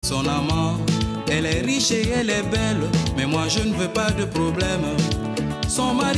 Son amant, elle est riche et elle est belle, mais moi je ne veux pas de problème. Son mari...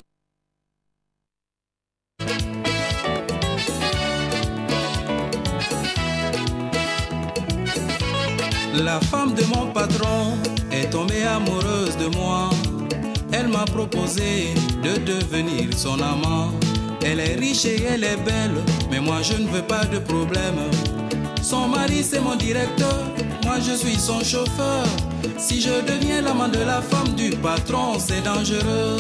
La femme de mon patron est tombée amoureuse de moi. Elle m'a proposé de devenir son amant. Elle est riche et elle est belle, mais moi je ne veux pas de problème. Son mari c'est mon directeur, moi je suis son chauffeur. Si je deviens l'amant de la femme du patron, c'est dangereux.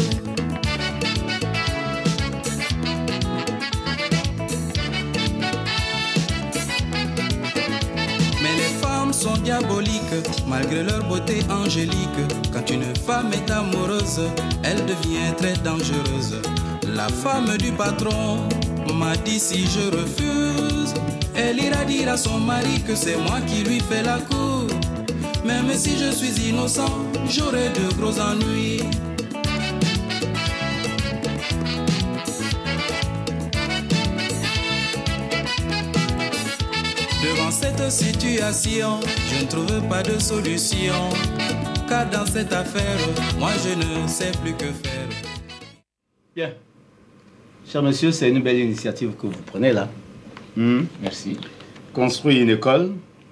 Mais les femmes sont diaboliques, malgré leur beauté angélique. Quand une femme est amoureuse, elle devient très dangereuse. La femme du patron m'a dit si je refuse, elle ira dire à son mari que c'est moi qui lui fais la cour. Même si je suis innocent, j'aurai de gros ennuis. Devant cette situation, je ne trouve pas de solution. Car dans cette affaire, moi je ne sais plus que faire. Bien. Cher monsieur, c'est une belle initiative que vous prenez là. Merci. Construire une école,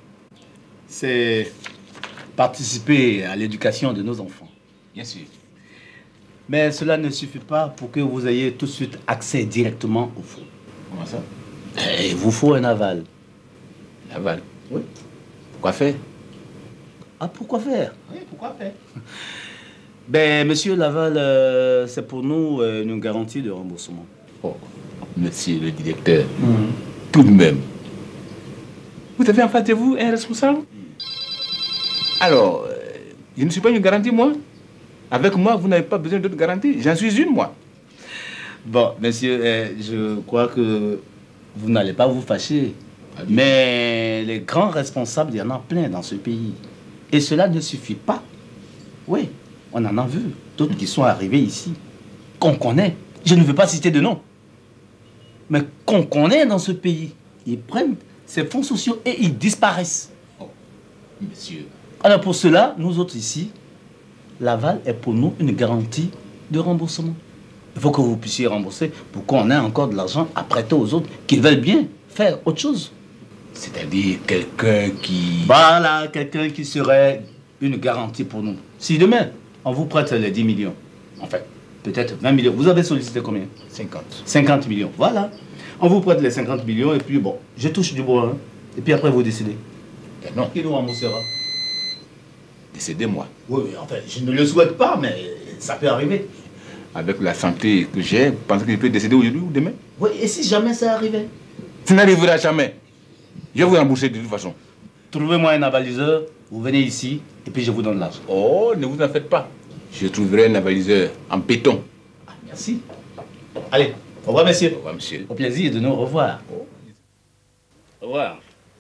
c'est participer à l'éducation de nos enfants. Bien sûr. Mais cela ne suffit pas pour que vous ayez tout de suite accès directement au fonds. Comment ça? Il vous faut un aval. L'aval? Oui. Pourquoi faire? Ah, pourquoi faire? Oui, pourquoi faire? Ben, monsieur, l'aval, c'est pour nous une garantie de remboursement. Oh, monsieur le directeur, tout de même. Vous avez en face de vous un responsable? Alors, je ne suis pas une garantie, moi. Avec moi, vous n'avez pas besoin d'autre garantie. J'en suis une, moi. Bon, monsieur, je crois que vous n'allez pas vous fâcher. Mais les grands responsables, il y en a plein dans ce pays. Et cela ne suffit pas. Oui, on en a vu d'autres qui sont arrivés ici, qu'on connaît. Je ne veux pas citer de nom. Mais qu'on connaît dans ce pays. Ils prennent ces fonds sociaux et ils disparaissent. Oh, monsieur. Alors pour cela, nous autres ici, l'aval est pour nous une garantie de remboursement. Il faut que vous puissiez rembourser pour qu'on ait encore de l'argent à prêter aux autres qui veulent bien faire autre chose. C'est-à-dire quelqu'un qui... Voilà, quelqu'un qui serait une garantie pour nous. Si demain, on vous prête les 10 millions, en fait, peut-être 20 millions, vous avez sollicité combien? 50. 50 millions, voilà. On vous prête les 50 millions et puis bon, je touche du bois, hein, et puis après vous décidez. Ben non. Qui nous remboursera? Décédez-moi. Oui, enfin, je ne le souhaite pas, mais ça peut arriver. Avec la santé que j'ai, vous pensez que je peux décéder aujourd'hui ou demain? Oui, et si jamais ça arrivait? Ça n'arrivera jamais. Je vais vous rembourser de toute façon. Trouvez-moi un avaliseur, vous venez ici, et puis je vous donne l'argent. Oh, ne vous en faites pas. Je trouverai un avaliseur en béton. Ah, merci. Allez, au revoir, messieurs. Au revoir, monsieur. Au plaisir de nous revoir. Au revoir.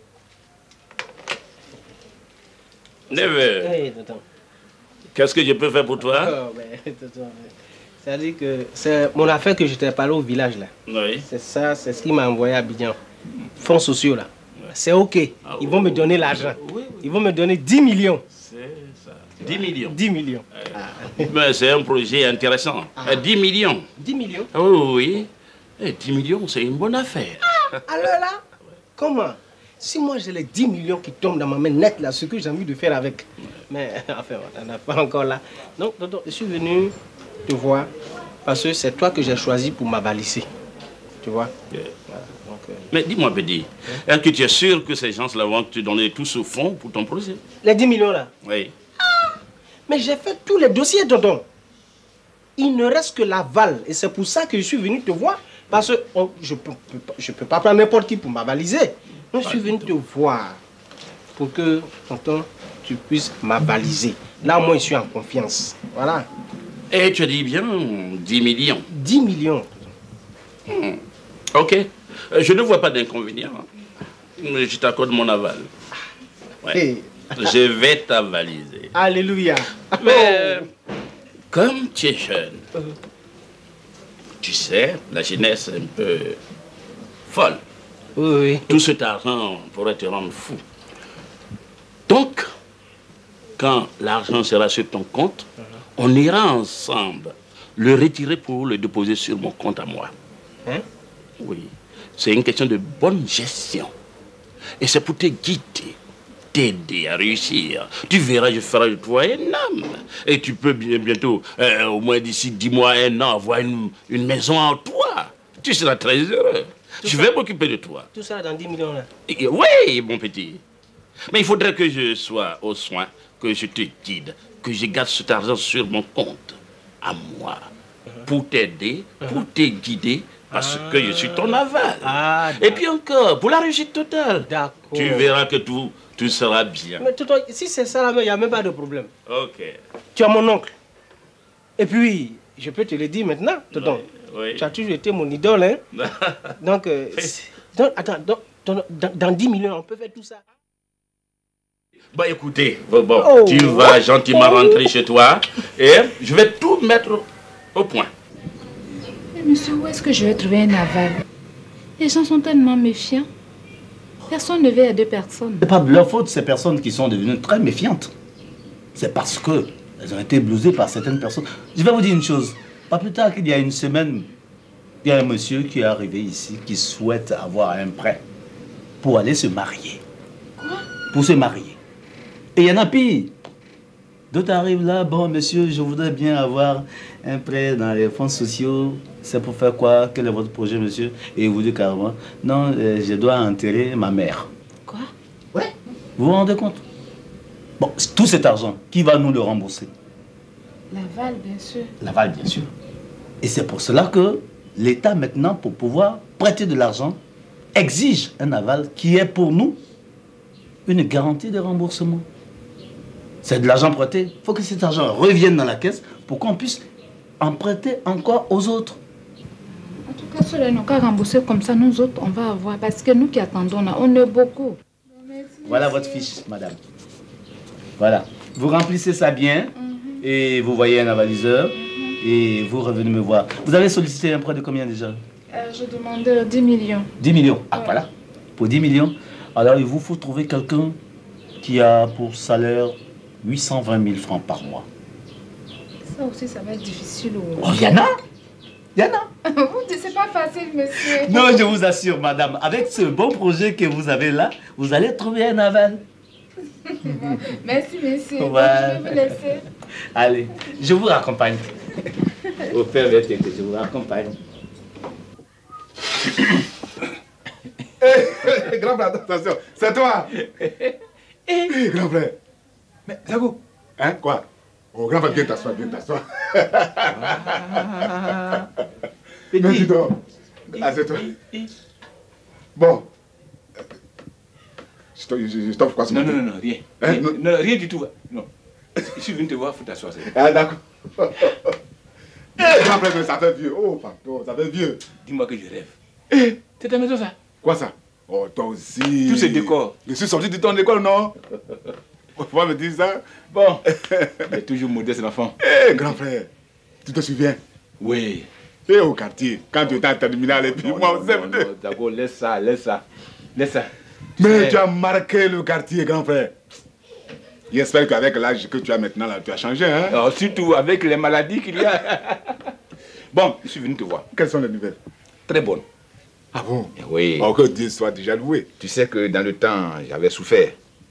Neveu, Oui, tonton. qu'est-ce que je peux faire pour toi? Oh, mais, tonton, c'est-à-dire que c'est mon affaire que je t'ai parlé au village là. Oui. C'est ça, c'est ce qui m'a envoyé à Abidjan. Fonds sociaux là. C'est ok. Ils vont me donner l'argent. Ils vont me donner 10 millions. C'est ça. 10 millions. 10 millions. Mais c'est un projet intéressant. 10 millions. 10 millions? Oui, oui. 10 millions, c'est une bonne affaire. Alors là, comment? Si moi j'ai les 10 millions qui tombent dans ma main nette là, ce que j'ai envie de faire avec. Mais enfin, on n'en a pas encore là. Donc, tonton, je suis venu te voir parce que c'est toi que j'ai choisi pour m'avaliser. Tu vois? Yeah. Voilà, donc, Mais dis-moi, Bédi, est-ce que tu es sûr que ces gens-là vont te donner tout ce fonds pour ton projet? les 10 millions là? Oui. Mais j'ai fait tous les dossiers, tonton. Il ne reste que l'aval. Et c'est pour ça que je suis venu te voir. Parce que je peux pas prendre n'importe qui pour m'avaliser. Donc je suis venu te voir pour que, tonton, tu puisses m'avaliser. Là, moi, je suis en confiance. Voilà. Et tu as dit bien 10 millions. 10 millions. Ok. Je ne vois pas d'inconvénient. Mais je t'accorde mon aval. Ouais. Hey. Je vais t'avaliser. Alléluia. Mais comme tu es jeune, tu sais, la jeunesse est un peu Oui, oui. Tout cet argent pourrait te rendre fou. Donc, quand l'argent sera sur ton compte, on ira ensemble le retirer pour le déposer sur mon compte à moi. Hein? Oui. C'est une question de bonne gestion. Et c'est pour te guider, t'aider à réussir. Tu verras, je ferai de toi un homme. Et tu peux bientôt, au moins d'ici 10 mois, 1 an, avoir une maison en toi. Tu seras très heureux. Je vais m'occuper de toi. Tout ça dans 10 millions là. Oui, mon petit. Mais il faudrait que je sois au soin, que je te guide, que je garde cet argent sur mon compte, à moi, pour t'aider, pour te guider, parce que je suis ton aval. Et puis encore, pour la réussite totale. D'accord. Tu verras que tout sera bien. Mais tonton, si c'est ça, il n'y a même pas de problème. Ok. Tu es mon oncle. Et puis, je peux te le dire maintenant, tonton. Oui. Tu as toujours été mon idole, hein. Donc, attends, dans 10 millions, on peut faire tout ça. Bah écoutez, bon, tu vas gentiment rentrer chez toi et je vais tout mettre au point. Mais monsieur, où est-ce que je vais trouver un aval? Les gens sont tellement méfiants. Personne ne veut à 2 personnes. C'est pas de leur faute, ces personnes qui sont devenues très méfiantes. C'est parce que elles ont été blousées par certaines personnes. Je vais vous dire une chose. Pas plus tard qu'il y a une semaine, il y a un monsieur qui est arrivé ici qui souhaite avoir un prêt pour aller se marier. Quoi? Pour se marier. Et il y en a pire. D'autres arrivent là, bon monsieur, je voudrais bien avoir un prêt dans les fonds sociaux. C'est pour faire quoi? Quel est votre projet, monsieur? Et vous dites carrément, non, je dois enterrer ma mère. Quoi? Ouais. Vous vous rendez compte? Bon, tout cet argent, qui va nous le rembourser? L'aval, bien sûr. L'aval, bien sûr. Et c'est pour cela que l'État, maintenant, pour pouvoir prêter de l'argent, exige un aval qui est pour nous une garantie de remboursement. C'est de l'argent prêté. Il faut que cet argent revienne dans la caisse pour qu'on puisse en prêter encore aux autres. En tout cas, ceux-là n'ont qu'à rembourser comme ça, nous autres, on va avoir. Parce que nous qui attendons là, on est beaucoup. Voilà votre fiche, madame. Voilà. Vous remplissez ça bien et vous voyez un avaliseur et vous revenez me voir. Vous avez sollicité un prêt de combien déjà? Je demande 10 millions. 10 millions. Ah, voilà. Pour 10 millions. Alors, il vous faut trouver quelqu'un qui a pour salaire 820 000 francs par mois. Ça aussi, ça va être difficile. Oh, il y en a. Il y en a. Vous dites, c'est pas facile, monsieur. Non, je vous assure, madame, avec ce bon projet que vous avez là, vous allez trouver un aval. Merci, monsieur. Ouais. Je vais vous laisser. Allez, je vous raccompagne. Au père, que je vous raccompagne. Grand frère, attention, c'est toi. Grand frère. Mais, Zago. Hein, quoi? Oh, grand frère, viens t'asseoir, viens t'asseour. Mais dis donc. Assieds-toi. Bon. Je t'offre quoi ce matin? Non, rien. Hein? Non, rien du tout. Non. Je suis venu te voir, il faut t'asseoir. Ah, d'accord. Grand frère, mais ça fait vieux. Oh, pardon, ça fait vieux. Dis-moi que je rêve. C'est ta maison, ça? Quoi ça? Oh, toi aussi. Tous ces décors. Je suis sorti de ton école, non? Pourquoi me dire ça? Bon. Il est toujours modeste, l'enfant. Grand frère, tu te souviens? Oui. Et au quartier, quand tu étais en terminale, et puis moi, on s'aime deux. D'accord, laisse ça. Mais tu as marqué le quartier, grand frère. J'espère qu'avec l'âge que tu as maintenant, là, tu as changé, hein? Alors, surtout avec les maladies qu'il y a. Bon, je suis venu te voir. Quelles sont les nouvelles? Très bonnes. Ah bon? Oui. Oh, que Dieu soit déjà loué. Tu sais que dans le temps, j'avais souffert.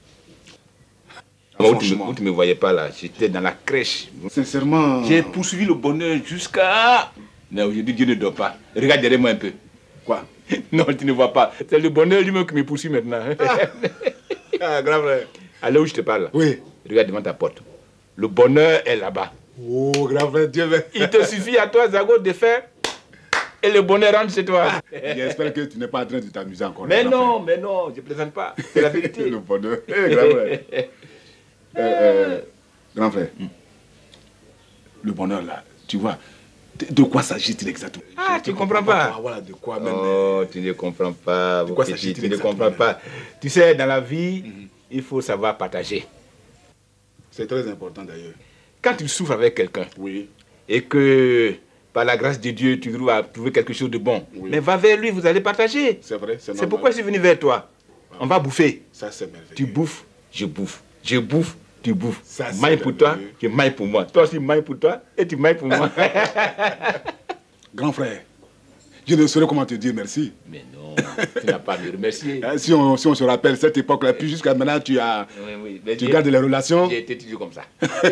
Où tu ne me voyais pas là, j'étais dans la crèche. Sincèrement... J'ai poursuivi le bonheur jusqu'à... Mais aujourd'hui, Dieu ne dort pas. Regarde derrière moi un peu. Quoi? Non, tu ne vois pas. C'est le bonheur lui-même qui me poursuit maintenant. Ah, grand frère. Allez où je te parle. Oui. Regarde devant ta porte. Le bonheur est là-bas. Oh, grand frère, Dieu merci. Il te suffit à toi, Zago, de faire... Et le bonheur rentre chez toi. J'espère que tu n'es pas en train de t'amuser encore. Mais non, je ne plaisante pas. C'est la vérité. Le bonheur. Grand frère. Grand frère. Le bonheur là, tu vois, de quoi s'agit-il exactement? Ah, tu ne comprends pas. Voilà, de quoi même. Oh, tu ne comprends pas. De quoi s'agit-il Tu ne comprends pas. Tu sais, dans la vie, il faut savoir partager. C'est très important d'ailleurs. Quand tu souffres avec quelqu'un, oui, et que par la grâce de Dieu, tu dois trouver quelque chose de bon, oui, mais va vers lui, vous allez partager. c'est vrai, c'est normal. C'est pourquoi je suis venu vers toi. On va bouffer. Ça, c'est merveilleux. Tu bouffes, je bouffe. Je bouffe, tu bouffes. Ça, c'est maille pour le toi, mieux. je maille pour moi. Toi aussi, maille pour toi et tu mailles pour moi. Grand frère, je ne saurais comment te dire merci. Mais non, tu n'as pas à me remercier. Si on se rappelle cette époque-là, puis jusqu'à maintenant, tu Mais tu gardes les relations. J'ai été toujours comme ça.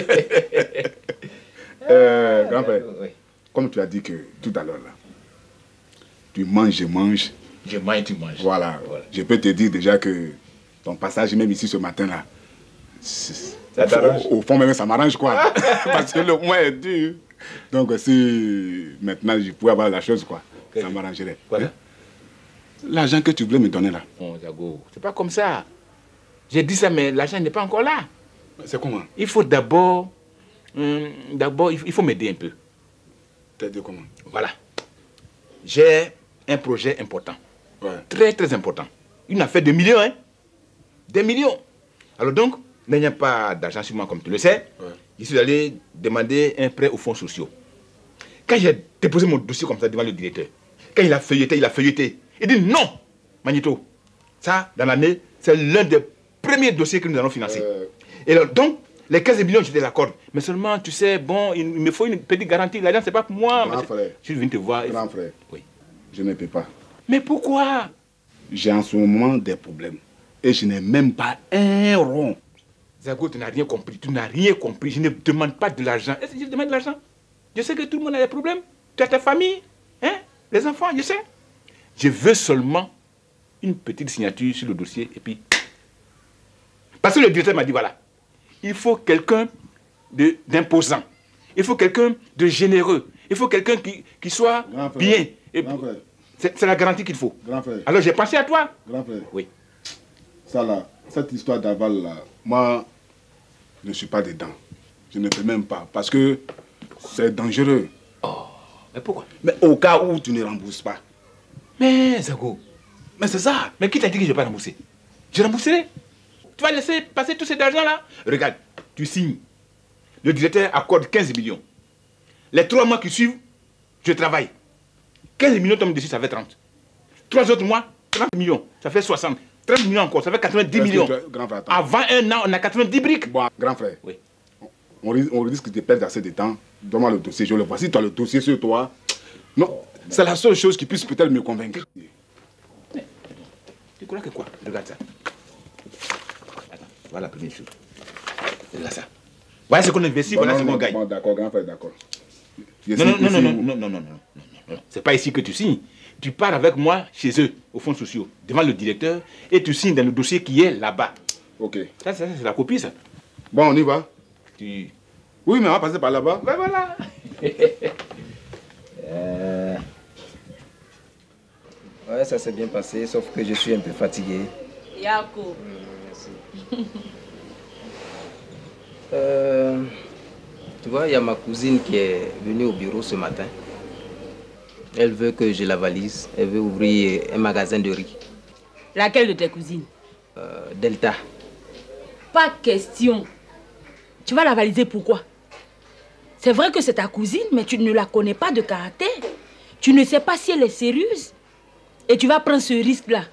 Grand frère, Oui. comme tu as dit que tout à l'heure, là, tu manges, je mange. Je mange, tu manges. Voilà. Voilà. Je peux te dire déjà que ton passage, même ici ce matin-là, Ça t'arrange? au fond, même ça m'arrange quoi. Parce que le mois est dur. Donc si maintenant je pouvais avoir la chose, quoi, ça m'arrangerait. Voilà. Hein? L'argent que tu voulais me donner là, Bon, Zago, c'est pas comme ça. J'ai dit ça, mais l'argent n'est pas encore là. c'est comment? Il faut d'abord... il faut m'aider un peu. T'as dit comment? Voilà. J'ai un projet important. Ouais. Très, très important. Une affaire de millions, hein. Des millions. Alors donc, n'ayant pas d'argent sur moi, comme tu le sais, Ouais. je suis allé demander un prêt aux fonds sociaux. Quand j'ai déposé mon dossier comme ça devant le directeur, quand il a feuilleté, il dit non, Magneto. Ça, dans l'année, c'est l'un des premiers dossiers que nous allons financer. Et alors, donc, les 15 millions, je te l'accorde. Mais seulement, tu sais, bon, il me faut une petite garantie. L'argent, c'est pas pour moi. Grand mais frère. je suis venu te voir. Grand frère, Oui. je ne peux pas. Mais pourquoi? J'ai en ce moment des problèmes. Et je n'ai même pas un rond. Zago, tu n'as rien compris. Tu n'as rien compris. Je ne demande pas de l'argent. Est-ce que je demande de l'argent? Je sais que tout le monde a des problèmes. Tu as ta famille, hein? Les enfants, je sais. Je veux seulement une petite signature sur le dossier et puis... Parce que le directeur m'a dit, voilà, il faut quelqu'un d'imposant. Il faut quelqu'un de généreux. Il faut quelqu'un qui soit Grand frère. bien. Et Grand frère. c'est la garantie qu'il faut. Grand frère. Alors j'ai pensé à toi. Grand frère. Oui. Ça là, cette histoire d'aval là, moi, je ne suis pas dedans. Je ne peux même pas. Parce que c'est dangereux. Mais pourquoi? Mais au cas où tu ne rembourses pas. Mais Zago, Mais c'est ça. mais qui t'a dit que je ne vais pas rembourser? Je rembourserai. Tu vas laisser passer tout cet argent-là? Regarde, tu signes. Le directeur accorde 15 millions. Les 3 mois qui suivent, je travaille. 15 millions tombent dessus, ça fait 30. 3 autres mois, 30 millions, ça fait 60. 30 millions encore, ça fait 90 Est-ce que millions. grand frère, attends. Avant un an, on a 90 briques. Bon, grand frère, Oui. on risque de perdre assez de temps. Donne-moi le dossier, je le vois. Si tu as le dossier sur toi, non, c'est la seule chose qui puisse peut-être me convaincre. Tu crois que quoi? Regarde ça. Attends, voilà la première chose. Regarde ça. Voilà ce qu'on investit, voilà ce qu'on gagne. Bon, d'accord, grand frère, d'accord. Je Non, signe non, non, ici non, où? non, non, non, non, non. C'est pas ici que tu signes. Tu pars avec moi chez eux, aux fonds sociaux, devant le directeur, et tu signes dans le dossier qui est là-bas. Ok. Ça, c'est la copie, ça. Bon, on y va. Tu... Oui, mais on va passer par là-bas. Ben voilà. Ouais, ça s'est bien passé, sauf que je suis un peu fatigué. Yako. Merci. Tu vois, il y a ma cousine qui est venue au bureau ce matin. Elle veut que je la valise. Elle veut ouvrir un magasin de riz. Laquelle de tes cousines? Delta. Pas question. Tu vas la valiser pourquoi? C'est vrai que c'est ta cousine, mais tu ne la connais pas de caractère. Tu ne sais pas si elle est sérieuse. Et tu vas prendre ce risque-là.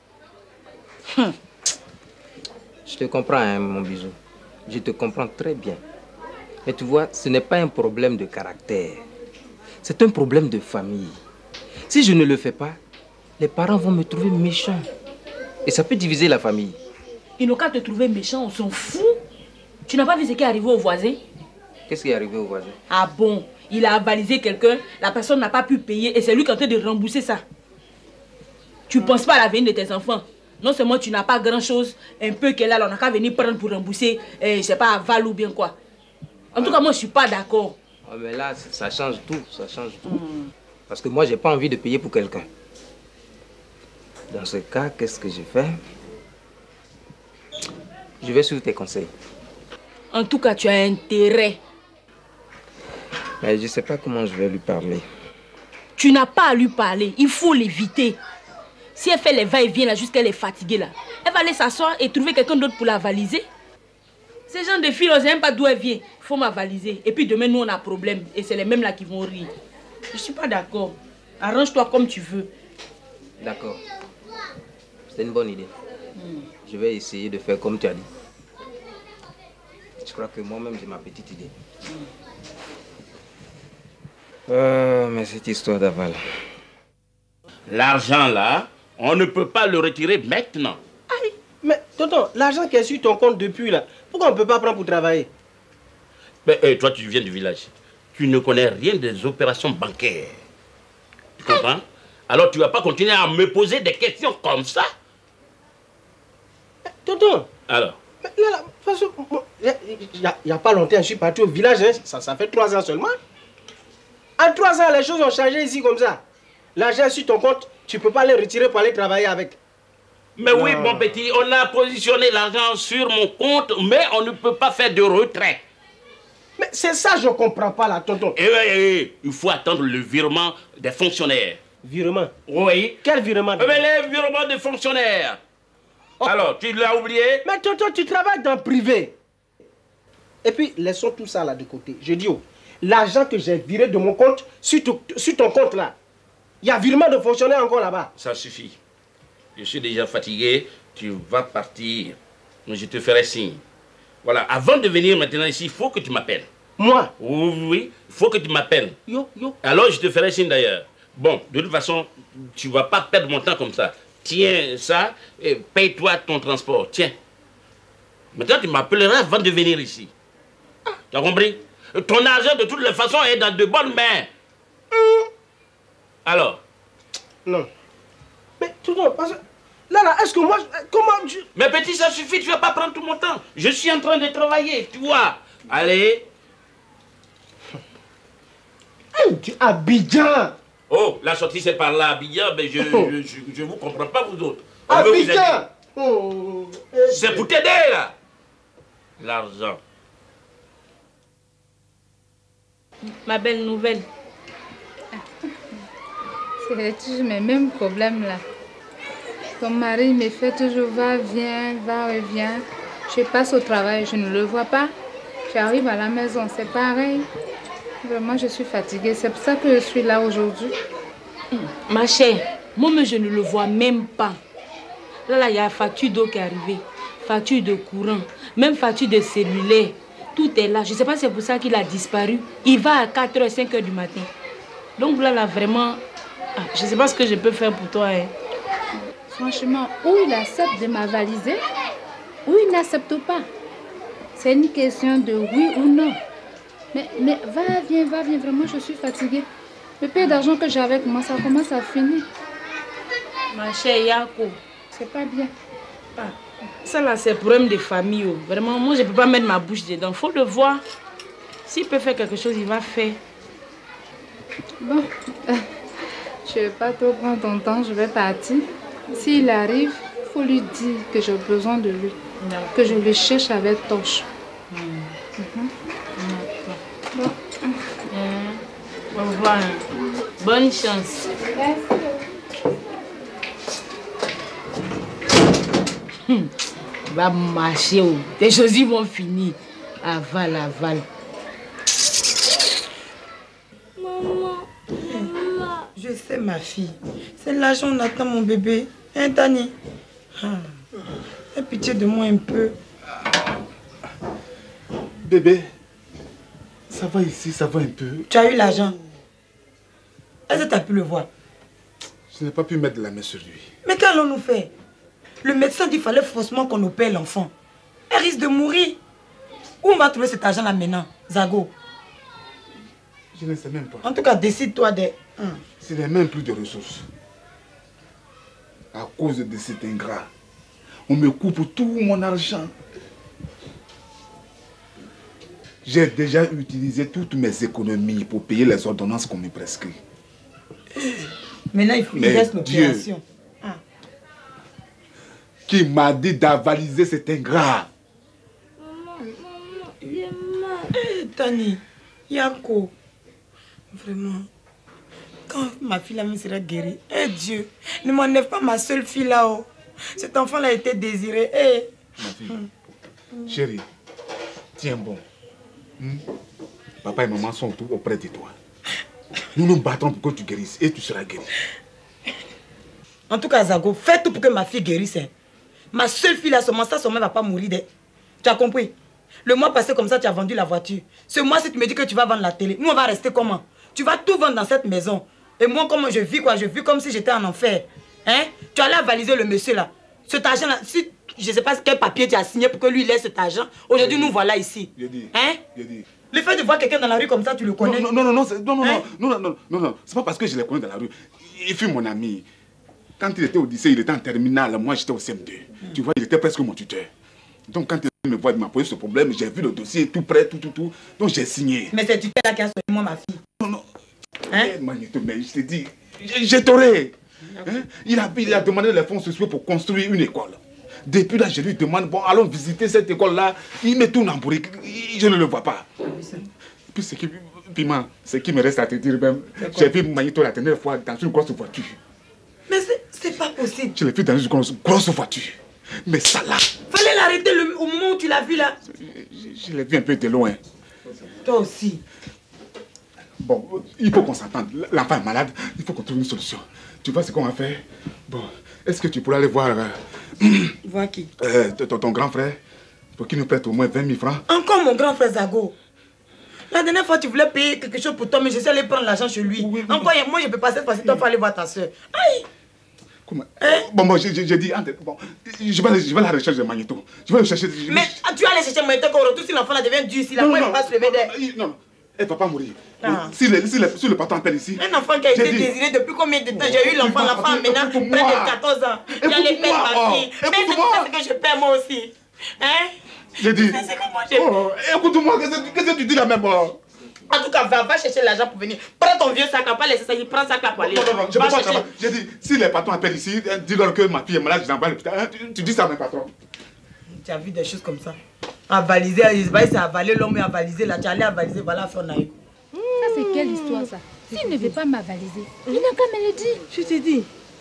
Je te comprends, hein, mon bisou. Je te comprends très bien. Mais tu vois, ce n'est pas un problème de caractère. C'est un problème de famille. Si je ne le fais pas, les parents vont me trouver méchant. Et ça peut diviser la famille. Ils n'ont qu'à te trouver méchant, on s'en fout. Tu n'as pas vu ce qui est arrivé au voisin? Qu'est-ce qui est arrivé au voisin? Ah bon? Il a avalisé quelqu'un, la personne n'a pas pu payer et c'est lui qui est en train de rembourser ça. Tu ne penses pas à l'avenir de tes enfants. Non seulement tu n'as pas grand-chose, un peu qu'elle a, on n'a qu'à venir prendre pour rembourser, je ne sais pas, à Val ou bien quoi. En tout cas, moi, je ne suis pas d'accord. Oh, mais là, ça change tout, ça change tout. Parce que moi, j'ai pas envie de payer pour quelqu'un. Dans ce cas, qu'est-ce que je fais? Je vais suivre tes conseils. En tout cas, tu as intérêt. Mais je ne sais pas comment je vais lui parler. Tu n'as pas à lui parler, il faut l'éviter. Si elle fait les va-et-vient là jusqu'à elle est fatiguée là, elle va aller s'asseoir et trouver quelqu'un d'autre pour la valiser. Ces gens de filles, on ne sait même pas d'où elle vient. Il faut ma valiser. Et puis demain, nous, on a problème. Et c'est les mêmes là qui vont rire. Je ne suis pas d'accord. Arrange-toi comme tu veux. D'accord. C'est une bonne idée. Je vais essayer de faire comme tu as dit. Je crois que moi-même j'ai ma petite idée. Mais cette histoire d'aval. L'argent là, on ne peut pas le retirer maintenant. Aïe, mais tonton, l'argent qui est sur ton compte depuis là, pourquoi on ne peut pas prendre pour travailler? Mais toi, tu viens du village. Tu ne connais rien des opérations bancaires. Tu comprends? Alors tu ne vas pas continuer à me poser des questions comme ça? Tonton. Alors? Là, parce que, il n'y a pas longtemps, je suis parti au village, hein, ça fait 3 ans seulement. En 3 ans, les choses ont changé ici comme ça. L'argent sur ton compte, tu ne peux pas le retirer pour aller travailler avec. Mais non. Oui, mon petit, on a positionné l'argent sur mon compte, mais on ne peut pas faire de retrait. Mais c'est ça, je ne comprends pas là, tonton. Il faut attendre le virement des fonctionnaires. Virement? Oui. Quel virement? Mais les virements des fonctionnaires. Oh. Alors, tu l'as oublié? Mais tonton, tu travailles dans le privé. Et puis, laissons tout ça là de côté. Je dis, l'argent que j'ai viré de mon compte, sur ton compte là, il y a virement de fonctionnaires encore là-bas. Ça suffit. Je suis déjà fatigué. Tu vas partir. Je te ferai signe. Voilà, avant de venir maintenant ici, il faut que tu m'appelles. Moi? Oui, il faut que tu m'appelles. Yo. Alors, je te ferai signe d'ailleurs. Bon, de toute façon, tu ne vas pas perdre mon temps comme ça. Tiens ça et paye-toi ton transport. Tiens. Maintenant, tu m'appelleras avant de venir ici. Tu as compris? Ton argent, de toutes les façons, est dans de bonnes mains. Alors? Non. Mais tout le monde, parce que... Là, est-ce que moi... Comment tu... Mais petit, ça suffit, tu ne vas pas prendre tout mon temps. Je suis en train de travailler, tu vois. Allez. Abidjan. Oh, la sortie c'est par là, Abidjan, mais je ne vous comprends pas, vous autres. Abidjan. C'est pour t'aider, là. L'argent. Ma belle nouvelle. C'est toujours mes mêmes problèmes là. Ton mari me fait toujours va-vient, va-revient. Je passe au travail, je ne le vois pas. J'arrive à la maison, c'est pareil. Vraiment, je suis fatiguée. C'est pour ça que je suis là aujourd'hui. Ma chère, moi-même, je ne le vois même pas. Là, il y a facture d'eau qui est arrivée, facture de courant, même facture de cellulaire. Tout est là. Je ne sais pas si c'est pour ça qu'il a disparu. Il va à 4h, 5h du matin. Donc là, vraiment, je ne sais pas ce que je peux faire pour toi. Hein. Franchement, ou il accepte de m'avaliser, ou il n'accepte pas. C'est une question de oui ou non. Mais va-viens, vraiment, je suis fatiguée. Le peu d'argent que j'ai avec moi, ça commence à finir. Ma chère Yako, c'est pas bien. Ça là, c'est problème de famille. Oh. Vraiment, moi, je ne peux pas mettre ma bouche dedans. Il faut le voir. S'il peut faire quelque chose, il va faire. Bon, je ne vais pas trop prendre ton temps, je vais partir. S'il arrive, il faut lui dire que j'ai besoin de lui. Que je le cherche avec torche. Bon. Au revoir. Bonne chance. Va marcher. Tes choses vont finir. Aval. Maman. Je sais, ma fille. C'est l'argent on attend, mon bébé. Hein, Tani? Aie pitié de moi un peu. Bébé, ça va ici, ça va un peu. Tu as eu l'argent? Est-ce que tu as pu le voir? Je n'ai pas pu mettre la main sur lui. Mais qu'allons-nous faire? Le médecin dit qu'il fallait forcément qu'on opère l'enfant. Elle risque de mourir. Où on va trouver cet argent-là maintenant, Zago? Je ne sais même pas. En tout cas, décide-toi de... Je n'ai même plus de ressources. À cause de cet ingrat, on me coupe tout mon argent. J'ai déjà utilisé toutes mes économies pour payer les ordonnances qu'on me prescrit. Maintenant, il reste l'opération. Qui m'a dit d'avaliser cet ingrat? Maman, j'ai mal. Tani, Yako, vraiment, quand ma fille là sera guérie, Dieu, ne m'enlève pas ma seule fille là-haut. Cet enfant-là a été désiré. Ma fille, chérie, tiens bon. Papa et maman sont tout auprès de toi. Nous nous battons pour que tu guérisses et tu seras guéri. En tout cas, Zago, fais tout pour que ma fille guérisse. Ma seule fille là, ça ne va pas mourir. Tu as compris? Le mois passé, comme ça, tu as vendu la voiture. Ce mois-ci, tu me dis que tu vas vendre la télé. Nous, on va rester comment? Tu vas tout vendre dans cette maison. Et moi, comment je vis, quoi? Je vis comme si j'étais en enfer. Hein? Tu allais avaliser le monsieur, là. Cet argent-là, si je ne sais pas quel papier tu as signé pour que lui laisse cet argent, aujourd'hui, nous voilà ici. Hein? Le fait de voir quelqu'un dans la rue comme ça, tu le connais? Non, c'est pas parce que je le connais dans la rue. Il fut mon ami. Quand il était au lycée, il était en terminale, moi j'étais au CM2. Tu vois, il était presque mon tuteur. Donc quand il me voit, il m'a posé ce problème, j'ai vu le dossier tout prêt, tout. Donc j'ai signé. Mais c'est tuteur là qui a sauvé moi, ma fille. Non. Hein? Magnéto, mais je t'ai dit, j'ai toré. Hein? Il a demandé les fonds sociaux pour construire une école. Depuis là, je lui demande, bon, allons visiter cette école-là. Il me tourne en bourrique, je ne le vois pas. Puis ce qui me reste à te dire même, j'ai vu Magnéto la dernière fois dans une grosse voiture. Mais c'est pas possible. Je l'ai vu dans une grosse voiture. Mais ça là... Fallait l'arrêter au moment où tu l'as vu là. Je l'ai vu un peu de loin. Toi aussi. Bon, il faut qu'on s'entende. L'enfant est malade, il faut qu'on trouve une solution. Tu vois ce qu'on va faire? Bon, est-ce que tu pourrais aller voir... Voir qui? Ton grand frère, pour qu'il nous prête au moins 20 000 francs. Encore mon grand frère Zago. La dernière fois, tu voulais payer quelque chose pour toi, mais je suis allé prendre l'argent chez lui. Oui. Encore, moi, je peux pas cette fois-ci, toi, il faut aller voir ta soeur. Aïe! Comment? Bon, j'ai dit, bon, je vais à la recherche de Magnéto. Je vais le chercher. Mais tu vas aller chercher Magnéto, qu'on retourne si l'enfant là devient dur, si la fois il va se lever d'air. Non, elle ne va pas mourir. Si le patron appelle ici. Un enfant qui a été désiré depuis combien de temps? J'ai eu l'enfant maintenant près de 14 ans. J'allais perdre ma fille. Mais c'est pour ça que je perds moi aussi. Hein? J'ai dit. C'est comment j'ai. Écoute-moi, qu'est-ce que tu dis là même? En tout cas, va chercher l'argent pour venir. Prends ton vieux sac, pas laisser ça, il prend ça pour aller. Non, je peux pas travailler. J'ai dit, si les patrons appellent ici, dis-leur que ma fille est malade, je l'envoie à l'hôpital. Tu dis ça à mes patrons. Tu as vu des choses comme ça? Avaliser, il s'est avalé, l'homme est avalisé, là, tu allais avaliser, voilà, faire naïf. Ça, c'est quelle histoire, ça? S'il ne veut pas m'avaliser, il n'a qu'à me le dire. Je te dis.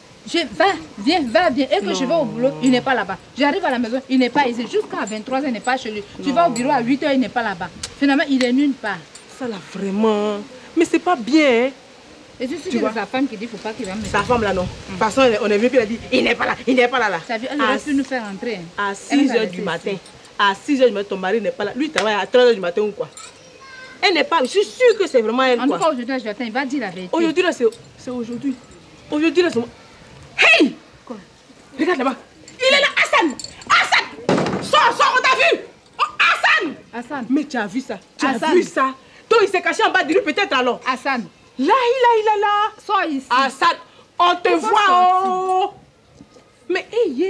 Va bien. Et que je vais au boulot, il n'est pas là-bas. J'arrive à la maison, il n'est pas ici. Jusqu'à 23h, il n'est pas chez lui. Tu vas au bureau à 8h, il n'est pas là-bas. Finalement, il est nulle part. Ça là, vraiment. Mais c'est pas bien. Hein? Et tu sais que c'est sa femme qui dit qu'il ne faut pas qu'il va me... Sa femme là, non. De toute façon, on est venu qu'il a dit, il n'est pas là, il n'est pas là. Ça veut dire qu'elle aurait pu nous faire entrer. À 6h du matin. À 6h du matin, ton mari n'est pas là. Lui, il travaille à 13h du matin ou quoi? Elle n'est pas... Je suis sûre que c'est vraiment elle, quoi. En tout cas, aujourd'hui, il va dire la vérité. Aujourd'hui, là, c'est aujourd'hui. Aujourd'hui, là, c'est... Hey! Quoi? Regarde là-bas. Il est là, Hassan! Sors, on t'a vu! Oh, Hassan! Mais tu as vu ça? Tu as vu ça? Toi, il s'est caché en bas de lui, peut-être alors. Hassan! Là. Sors ici. Hassan, on te voit, oh! Mais,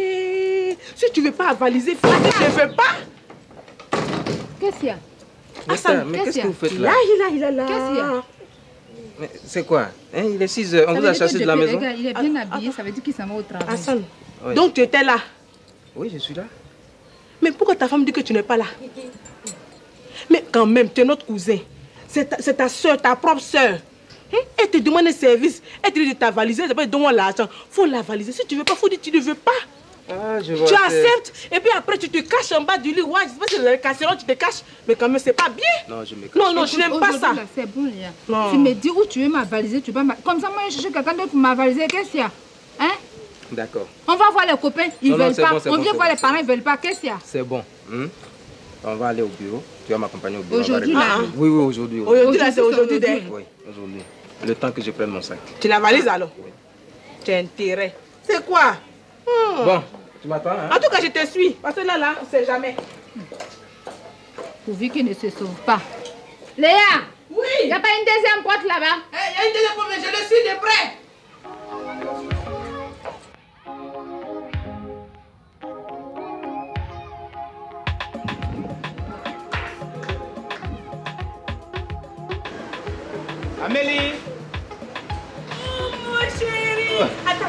si tu veux pas avaliser, je veux pas. Qu'est-ce qu'il y a? Hassan, mais qu'est-ce que vous faites là? Qu'est-ce qu'il y a? Mais c'est quoi? Hein, il est 6h, on vous a chassé de la maison. Il est bien habillé, ça veut dire qu'il s'en va au travail. Hassan, oui. Donc tu étais là? Oui, je suis là. Mais pourquoi ta femme dit que tu n'es pas là? Mais quand même, tu es notre cousin. C'est ta soeur, ta propre soeur. Elle te demande un service, elle te dit de t'avaliser, elle te dit donne-moi l'argent. Faut l'avaliser. Si tu veux pas, faut dire que tu ne veux pas. Ah, je vois. Tu acceptes et puis après tu te caches en bas du lit. Ouais, je sais pas si c'est la casserole, tu te caches. Mais quand même, c'est pas bien. Non, je me cache. Non, je n'aime pas ça. C'est bon, Léa. Tu me dis où tu veux m'avaliser, tu vas comme ça, moi, je cherche quelqu'un d'autre pour m'avaliser. Qu'est-ce qu'il y a? Hein? D'accord. On va voir les copains, ils veulent pas. On vient voir les parents, ils veulent pas. Qu'est-ce qu'il y a? C'est bon. On va aller au bureau. Tu vas m'accompagner au bureau. Aujourd'hui, là? Oui, aujourd'hui. Aujourd'hui, là, c'est aujourd'hui. Oui, aujourd'hui. Le temps que je prenne mon sac. Tu la valises alors? Oui. Tu as intérêt. C'est quoi? Bon, tu m'attends, hein? En tout cas, je te suis. Parce que là, on ne sait jamais. Pourvu qu'il ne se sauve pas. Léa! Oui! Il n'y a pas une deuxième porte là-bas? Il y a une deuxième porte, mais je le suis de près. Amélie! Oh, mon chéri! Attends.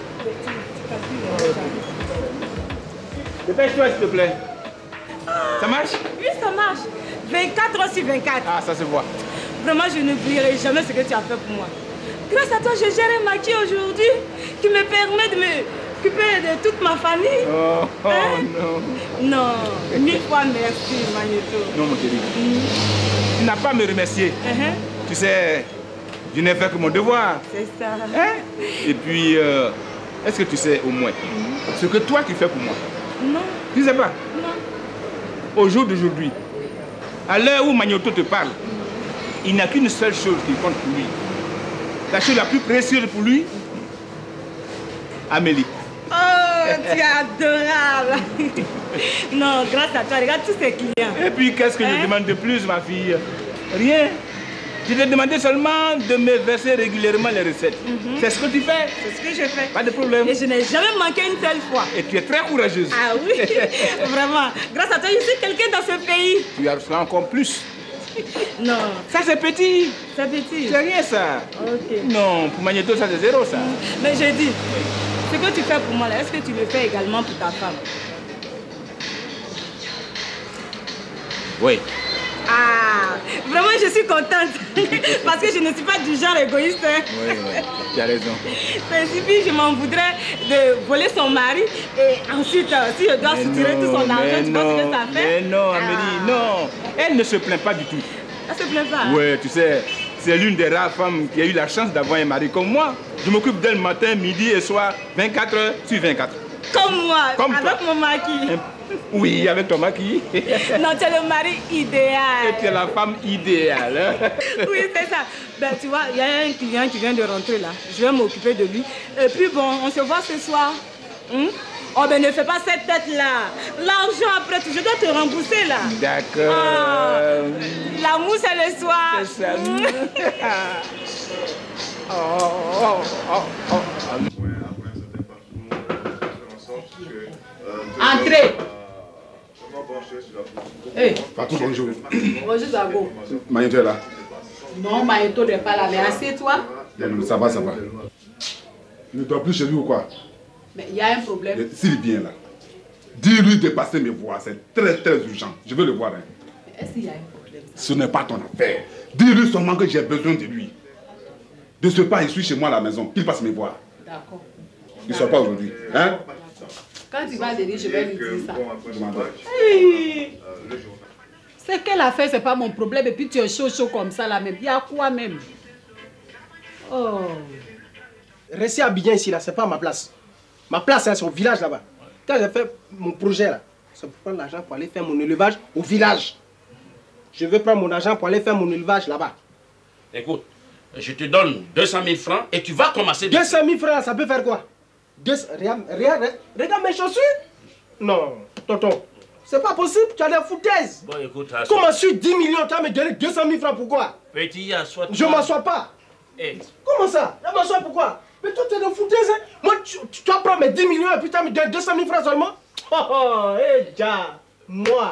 Dépêche-toi, s'il te plaît. Ça marche? Oui, ça marche. 24 heures sur 24. Ah, ça se voit. Vraiment, je n'oublierai jamais ce que tu as fait pour moi. Grâce à toi, je gère un maquis aujourd'hui qui me permet de m'occuper de toute ma famille. Oh, non. Non, 1000 fois merci, Magnéto. Non, mon chéri. Tu n'as pas à me remercier. Tu sais, je n'ai fait que mon devoir. C'est ça. Hein? Et puis, est-ce que tu sais au moins ce que toi tu fais pour moi? Non. Tu sais pas? Non. au jour d'aujourd'hui, à l'heure où Magnoto te parle, il n'y a qu'une seule chose qui compte pour lui. La chose la plus précieuse pour lui, Amélie. Oh, tu es adorable. Non, grâce à toi, regarde tous ces clients. Et puis, qu'est-ce que je demande de plus, ma fille? Rien. Je t'ai demandé seulement de me verser régulièrement les recettes. C'est ce que tu fais. C'est ce que je fais. Pas de problème. Et je n'ai jamais manqué une seule fois. Et tu es très courageuse. Ah oui, vraiment. Grâce à toi, je suis quelqu'un dans ce pays. Tu as reçu encore plus. Non. Ça, c'est petit. C'est petit. C'est rien, ça. Ok. Non, pour Magneto, ça, c'est zéro, ça. Mais j'ai dit, ce que tu fais pour moi, là, est-ce que tu le fais également pour ta femme? Oui. Ah, vraiment, je suis contente. Parce que je ne suis pas du genre égoïste. Oui, tu as raison. Mais si je m'en voudrais de voler son mari et ensuite, si je dois soutirer tout son argent, tu vois ce que ça fait? Mais non, Amélie, non. Elle ne se plaint pas du tout. Elle se plaint pas? Oui, tu sais, c'est l'une des rares femmes qui a eu la chance d'avoir un mari comme moi. Je m'occupe d'elle matin, midi et soir, 24 heures sur 24. Comme moi, comme avec toi. mon maquis. Oui, avec ton maquis. Non, tu es le mari idéal. Et tu es la femme idéale. Oui, c'est ça. Ben, tu vois, il y a un client qui vient de rentrer là. Je vais m'occuper de lui. Et puis bon, on se voit ce soir. Oh, ben ne fais pas cette tête-là. L'argent après, je dois te rembourser là. D'accord. Oh, l'amour, c'est le soir. C'est ça. Entrez. Hey. Fatou, bonjour. Bonjour Zago. Magneto est là. Non, Magneto n'est pas là, mais assieds-toi. Non, ça va, ça va. Il ne dort plus chez lui ou quoi? Mais il y a un problème. S'il vient là, dis-lui de passer me voir, c'est très très urgent. Je veux le voir. Hein. Est-ce qu'il y a un problème? Ce n'est pas ton affaire. Dis-lui seulement que j'ai besoin de lui. De ce pas, il suit chez moi à la maison, qu'il passe me voir. D'accord. Il ne sort pas aujourd'hui. Hein? Quand tu vas venir, je vais lui dire ça. Hey. C'est qu'elle a fait, c'est pas mon problème. Et puis tu es chaud comme ça là même. Il y a quoi même? Oh. Restez à Abidjan ici là, c'est pas ma place. Ma place, hein, c'est au village là-bas. Quand j'ai fait mon projet là, c'est pour prendre l'argent pour aller faire mon élevage au village. Je veux prendre mon argent pour aller faire mon élevage là-bas. Écoute, je te donne 200 000 francs et tu vas commencer... 200 000 francs, ça peut faire quoi? Regarde mes chaussures. Non, tonton, c'est pas possible, tu as des foutaises. Bon, écoute, comment sur 10 millions, tu vas me donner 200 000 francs, pourquoi? Petit, assois-toi. Je m'assois pas. Hey. Comment ça? Je m'assois pourquoi? Mais toi, tu es des foutaises, hein? Moi, tu vas prendre mes 10 millions et puis tu vas me donner 200 000 francs seulement? Oh, hé, ja, moi.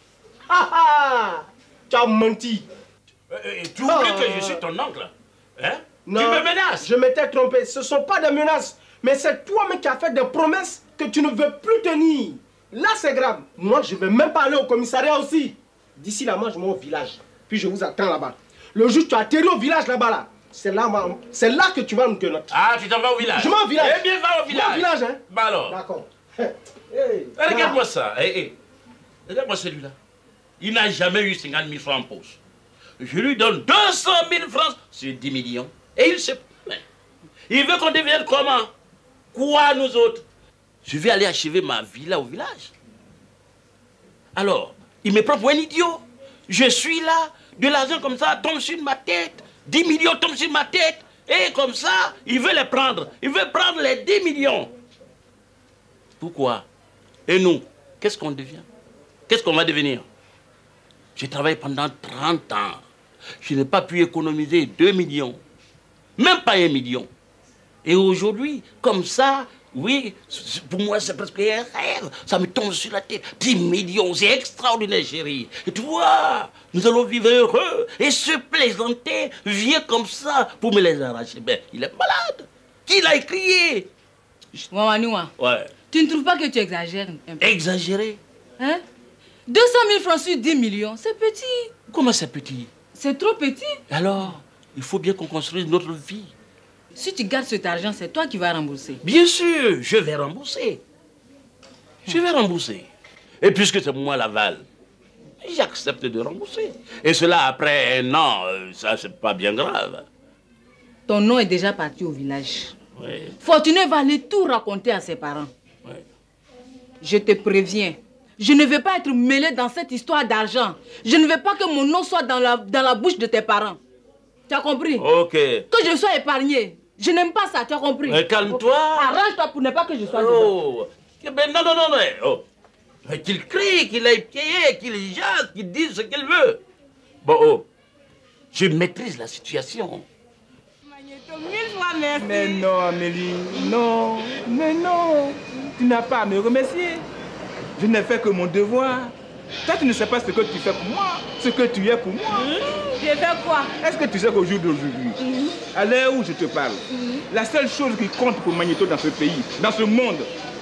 Tu as menti. Tu oublies que je suis ton oncle, hein? Non, tu me menaces. Je m'étais trompé, ce ne sont pas des menaces. Mais c'est toi-même qui as fait des promesses que tu ne veux plus tenir. Là, c'est grave. Moi, je ne vais même pas aller au commissariat aussi. D'ici là, moi, je vais au village. Puis je vous attends là-bas. Le jour où tu atterris au village là-bas, là, c'est là que tu vas nous connaître. Ah, tu t'en vas au village? Je vais au village. Eh bien, va au village. Va au village, hein? Bah alors. D'accord. Regarde-moi ça. Regarde-moi celui-là. Il n'a jamais eu 50 000 francs en poche. Je lui donne 200 000 francs sur 10 millions. Et il se plaint. Il veut qu'on devienne comment? Quoi, nous autres? Je vais aller achever ma villa au village. Alors, il me prend pour un idiot. Je suis là, de l'argent comme ça tombe sur ma tête. 10 millions tombent sur ma tête. Et comme ça, il veut les prendre. Il veut prendre les 10 millions. Pourquoi? Et nous, qu'est-ce qu'on devient? Qu'est-ce qu'on va devenir? J'ai travaillé pendant 30 ans. Je n'ai pas pu économiser 2 millions. Même pas 1 million. Et aujourd'hui, comme ça, oui, pour moi c'est presque un rêve. Ça me tombe sur la tête. 10 millions, c'est extraordinaire, chérie. Et tu vois, nous allons vivre heureux et se plaisanter. Viens comme ça pour me les arracher. Ben, il est malade. Qui l'a écrié? Wamanoua, ouais. Tu ne trouves pas que tu exagères un peu? Exagéré? Hein? 200 000 francs sur 10 millions, c'est petit. Comment c'est petit? C'est trop petit. Alors, il faut bien qu'on construise notre vie. Si tu gardes cet argent, c'est toi qui vas rembourser. Bien sûr, je vais rembourser. Je vais rembourser. Et puisque c'est moi l'aval, j'accepte de rembourser. Et cela après 1 an, ça c'est pas bien grave. Ton nom est déjà parti au village. Oui. Fortuné va aller tout raconter à ses parents. Oui. Je te préviens, Je ne veux pas être mêlée dans cette histoire d'argent. Je ne veux pas que mon nom soit dans la bouche de tes parents. Tu as compris? Ok. Que je sois épargnée. Je n'aime pas ça, tu as compris? Calme-toi. Arrange-toi pour ne pas que je sois dedans. Ben non. Oh. Qu'il crie, qu'il aille pied, qu'il jase, qu'il dise ce qu'il veut. Bon, oh. Je maîtrise la situation. Magnéto, 1000 fois merci. Mais non, Amélie, non, mais non. Tu n'as pas à me remercier. Je n'ai fait que mon devoir. Toi, tu ne sais pas ce que tu fais pour moi, ce que tu es pour moi. J'ai fait quoi? Est-ce que tu sais qu'au jour d'aujourd'hui, à l'heure où je te parle, la seule chose qui compte pour Magnéto dans ce pays, dans ce monde,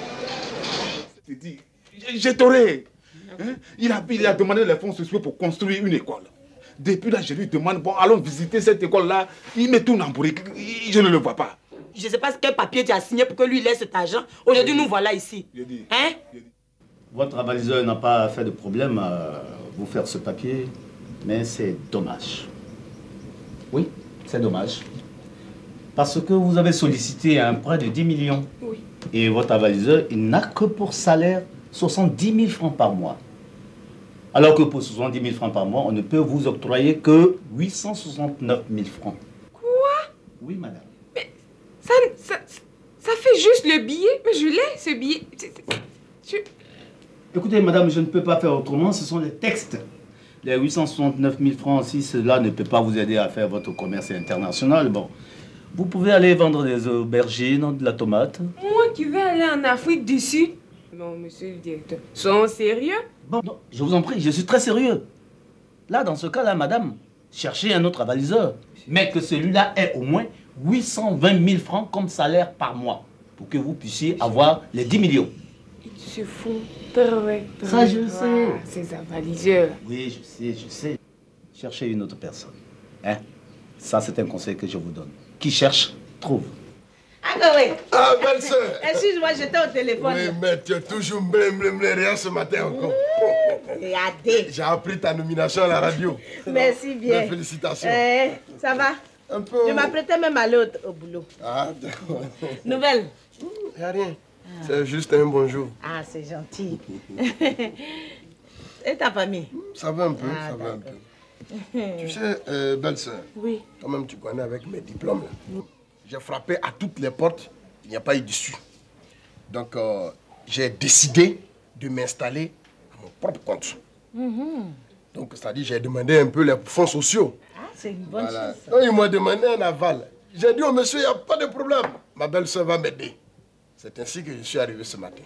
je te dis, j'ai toré. Hein? Il a demandé les fonds sociaux pour construire une école. Depuis là, je lui demande, bon, allons visiter cette école-là. Il met tout en bourrique. Je ne le vois pas. Je ne sais pas quel papier tu as signé pour que lui laisse cet argent. Aujourd'hui, nous voilà ici. Hein? Votre avaliseur n'a pas fait de problème à vous faire ce papier, mais c'est dommage. Oui, c'est dommage. Parce que vous avez sollicité un prêt de 10 millions. Oui. Et votre avaliseur, il n'a que pour salaire 70 000 francs par mois. Alors que pour 70 000 francs par mois, on ne peut vous octroyer que 869 000 francs. Quoi? Oui, madame. Mais ça fait juste le billet. Mais je l'ai, ce billet. Écoutez, madame, je ne peux pas faire autrement. Ce sont les textes. Les 869 000 francs, si cela ne peut pas vous aider à faire votre commerce international, bon, vous pouvez aller vendre des aubergines, de la tomate. Moi qui vais aller en Afrique du Sud? Non, monsieur le directeur, soyons sérieux? Bon, non, je vous en prie, je suis très sérieux. Là, dans ce cas-là, madame, cherchez un autre avaliseur. Mais que celui-là ait au moins 820 000 francs comme salaire par mois. Pour que vous puissiez avoir les 10 millions. Il se fout très. Ça, je sais. Ces avaliseurs. Oui, je sais. Cherchez une autre personne. Hein? Ça, c'est un conseil que je vous donne. Qui cherche, trouve. Ah, oui. Ah, belle-sœur. Excuse-moi, j'étais au téléphone. Oui, mais tu es toujours blé ce matin encore. Regardez. J'ai appris ta nomination à la radio. Merci bien. Mes félicitations. Ça va? Un peu. Je m'apprêtais même à aller au boulot. Ah, d'accord. Nouvelle? Il n'y a rien. C'est juste un bonjour. Ah, c'est gentil. Et ta famille? Ça va un peu, ça va un peu. Tu sais, belle-sœur. Oui. Quand même, tu connais avec mes diplômes là. J'ai frappé à toutes les portes, il n'y a pas eu d'issue. Donc, j'ai décidé de m'installer à mon propre compte. Donc, c'est-à-dire, j'ai demandé un peu les fonds sociaux. Ah, c'est une bonne chose. Donc, il m'a demandé un aval. J'ai dit au monsieur, il n'y a pas de problème. Ma belle-sœur va m'aider. C'est ainsi que je suis arrivé ce matin.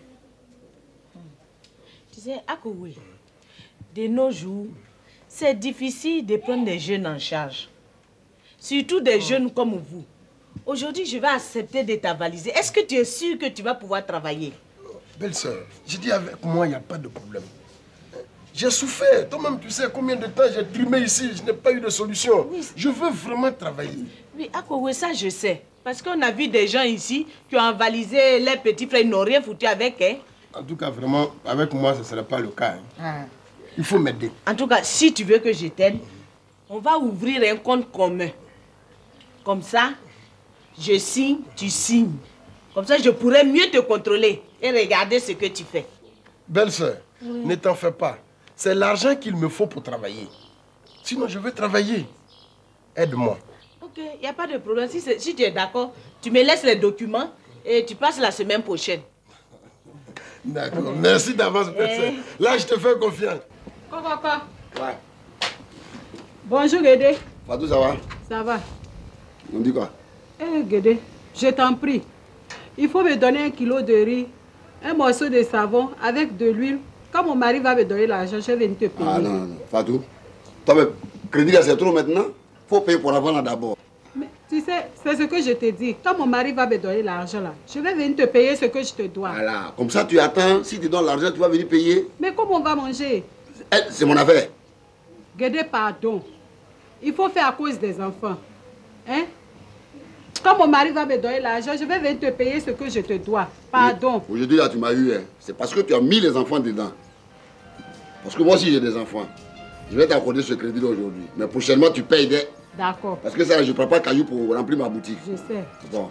Tu sais, Akoué, de nos jours, c'est difficile de prendre des jeunes en charge. Surtout des jeunes comme vous. Aujourd'hui, je vais accepter de t'avaliser. Est-ce que tu es sûr que tu vas pouvoir travailler? Belle-sœur, je dis avec moi, il n'y a pas de problème. J'ai souffert. Toi-même, tu sais combien de temps j'ai trimé ici. Je n'ai pas eu de solution. Oui. Je veux vraiment travailler. Oui, Akoué, ça je sais. Parce qu'on a vu des gens ici qui ont avalisé les petits frères. Ils n'ont rien foutu avec. Hein? En tout cas, vraiment, avec moi, ce ne serait pas le cas. Hein. Il faut m'aider. En tout cas, si tu veux que je t'aide, on va ouvrir un compte commun. Comme ça, je signe, tu signes. Comme ça, je pourrais mieux te contrôler et regarder ce que tu fais. Belle-sœur, ne t'en fais pas. C'est l'argent qu'il me faut pour travailler. Sinon, je veux travailler. Aide-moi. Ok, il n'y a pas de problème. Si tu es d'accord, tu me laisses les documents et tu passes la semaine prochaine. D'accord. Merci d'avance, belle-sœur. Là, je te fais confiance. Coco. Ouais. Bonjour, Guédé. Fatou, ça va? Ça va. On dit quoi? Guédé, je t'en prie. Il faut me donner 1 kilo de riz, un morceau de savon avec de l'huile. Quand mon mari va me donner l'argent, je vais venir te payer. Ah non. Fatou, toi, crédit là, c'est trop maintenant. Faut payer pour avant là d'abord. Mais tu sais, c'est ce que je te dis. Quand mon mari va me donner l'argent là, je vais venir te payer ce que je te dois. Voilà, comme ça tu attends. Si tu donnes l'argent, tu vas venir payer. Mais comment on va manger? C'est mon affaire. Guédé, pardon. Il faut faire à cause des enfants. Hein? Quand mon mari va me donner l'argent, je vais venir te payer ce que je te dois. Pardon. Aujourd'hui, là, tu m'as eu. Hein. C'est parce que tu as mis les enfants dedans. Parce que moi aussi, j'ai des enfants. Je vais t'accorder ce crédit aujourd'hui. Mais prochainement, tu payes des... D'accord. Parce que ça, je ne prends pas caillou pour remplir ma boutique. Je sais. Bon.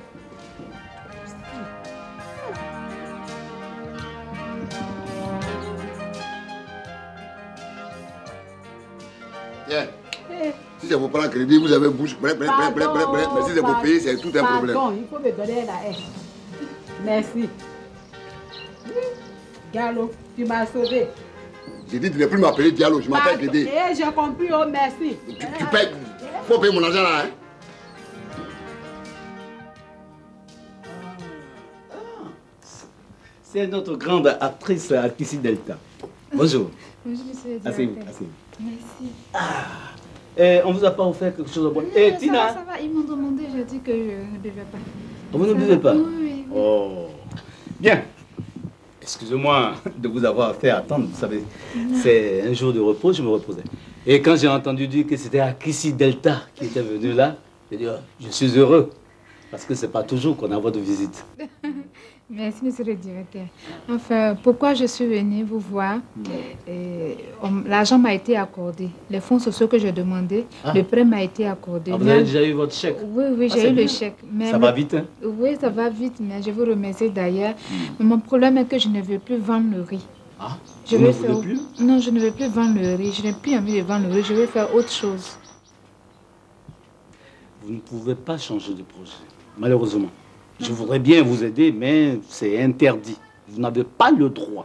Tiens. Si c'est pour prendre crédit, vous avez bouche. Mais si c'est pour payer, c'est tout un problème. Pardon, il faut me donner la haine. Merci. Gallo, tu m'as sauvé. J'ai dit de ne plus m'appeler Diallo, je m'appelle Dédé. Eh, j'ai compris, oh merci. Tu payes. Faut payer mon argent là, hein. C'est notre grande actrice Artissi Delta. Bonjour. Bonjour, monsieur. Asseyez-vous. Merci. On vous a pas offert quelque chose de bon. Ça Tina. va, ça va. Ils m'ont demandé, j'ai dit que je ne buvais pas. Vous ne buvez pas? Oui. Oh. Bien. Excusez-moi de vous avoir fait attendre, vous savez. C'est un jour de repos, je me reposais. Et quand j'ai entendu dire que c'était Artissi Delta qui était venu là, j'ai dit, oh, je suis heureux. Parce que c'est pas toujours qu'on a votre visite. Merci, monsieur le directeur. Enfin, pourquoi je suis venue vous voir? L'argent m'a été accordé. Les fonds sociaux que j'ai demandé, le prêt m'a été accordé. Vous avez déjà eu votre chèque? Oui, j'ai eu le chèque. Ça va vite, hein? Oui, ça va vite, mais je vous remercie d'ailleurs. Mais mon problème est que je ne veux plus vendre le riz. Ah, je vous ne faire... voulez plus? Non, je ne veux plus vendre le riz. Je n'ai plus envie de vendre le riz. Je veux faire autre chose. Vous ne pouvez pas changer de projet, malheureusement. Je voudrais bien vous aider, mais c'est interdit. Vous n'avez pas le droit.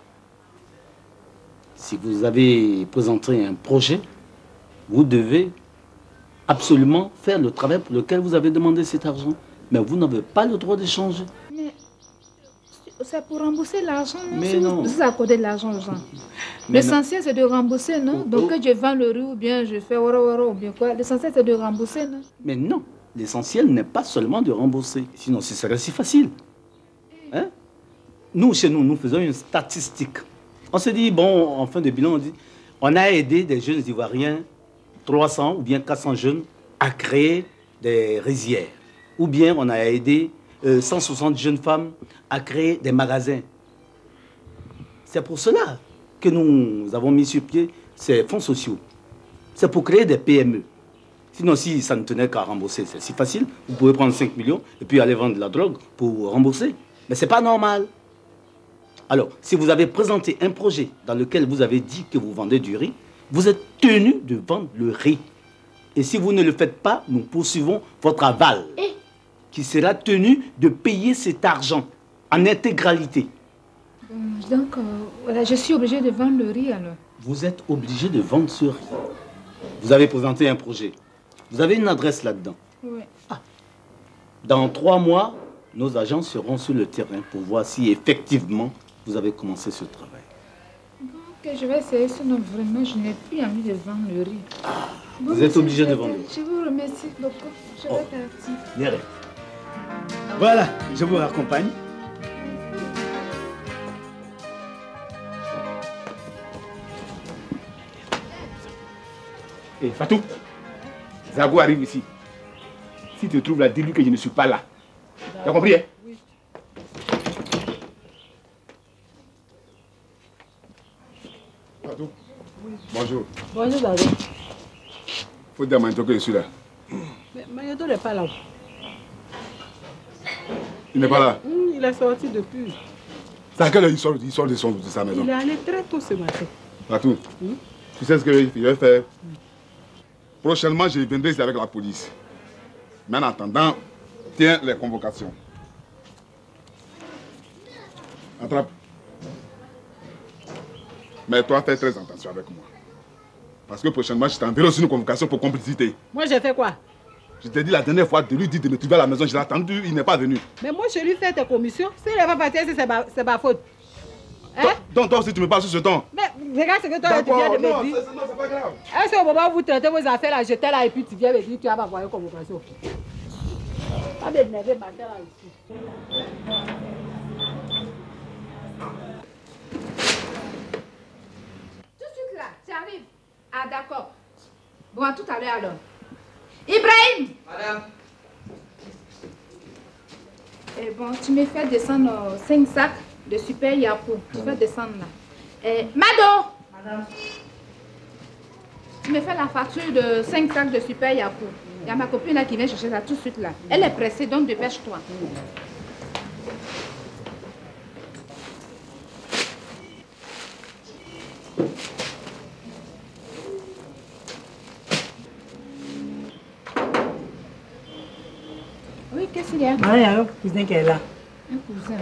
Si vous avez présenté un projet, vous devez absolument faire le travail pour lequel vous avez demandé cet argent. Mais vous n'avez pas le droit de changer. Mais c'est pour rembourser l'argent, non? Mais si non. Vous accordez de l'argent aux gens. L'essentiel, c'est de rembourser, non? Donc, que je vends le riz ou bien je fais ou bien quoi. L'essentiel, c'est de rembourser, non? Mais non. L'essentiel n'est pas seulement de rembourser. Sinon, ce serait si facile. Hein? Nous, chez nous, nous faisons une statistique. On se dit, bon, en fin de bilan, on dit, on a aidé des jeunes Ivoiriens, 300 ou bien 400 jeunes, à créer des rizières. Ou bien on a aidé 160 jeunes femmes à créer des magasins. C'est pour cela que nous avons mis sur pied ces fonds sociaux. C'est pour créer des PME. Sinon, si ça ne tenait qu'à rembourser, c'est si facile. Vous pouvez prendre 5 millions et puis aller vendre de la drogue pour rembourser. Mais ce n'est pas normal. Alors, si vous avez présenté un projet dans lequel vous avez dit que vous vendez du riz, vous êtes tenu de vendre le riz. Et si vous ne le faites pas, nous poursuivons votre aval, qui sera tenu de payer cet argent en intégralité. Donc, voilà, je suis obligée de vendre le riz alors. Vous êtes obligé de vendre ce riz. Vous avez présenté un projet. Vous avez une adresse là-dedans. Oui. Dans 3 mois, nos agents seront sur le terrain pour voir si effectivement vous avez commencé ce travail. Ok, je vais essayer. Sinon, vraiment, je n'ai plus envie de vendre le riz. Vous êtes obligé de vendre. Je vous remercie beaucoup. Je vais partir. Bien. Voilà, je vous raccompagne. Et Fatou, Zago arrive ici. Si tu te trouves là, dis-lui que je ne suis pas là. Tu as compris, hein? Oui. Fatou, bonjour. Bonjour, Zago. Faut dire à Manito que je suis là. Mais Magneto n'est pas là. Il n'est pas là. Il est sorti depuis. C'est à quelle heure il sort de sa maison? Il est allé très tôt ce matin. Fatou, tu sais ce que je vais faire? Prochainement, je viendrai ici avec la police. Mais en attendant, tiens les convocations. Attrape. Mais toi, fais très attention avec moi. Parce que prochainement, je t'enverrai aussi une convocation pour complicité. Moi, j'ai fait quoi? Je t'ai dit la dernière fois de lui dire de me trouver à la maison. Je l'ai attendu, il n'est pas venu. Mais moi, je lui fais tes commissions. S'il n'est pas parti, c'est ma faute. Hein? Donc toi aussi, tu me parles sur ce ton. Mais regarde ce que toi, tu viens de me dire. Non, c'est pas grave. Est-ce qu'au moment où vous traitez vos affaires là, j'étais là et puis tu viens me dire que tu vas m'envoyer une convocation? Pas m'énerver, ma tête là ici. Tout de suite là, tu arrives. Ah d'accord. Bon, à tout à l'heure alors. Ibrahim! Madame. Et bon, tu me fais descendre 5 sacs de super yapo. Tu fais descendre là. Et Mado! Madame. Tu me fais la facture de 5 sacs de super yapo. Il y a ma copine là qui vient chercher ça tout de suite là. Elle est pressée, donc dépêche-toi. Qu'est-ce qu'il y a? Ah, il y a un cousin qui est là. Un cousin.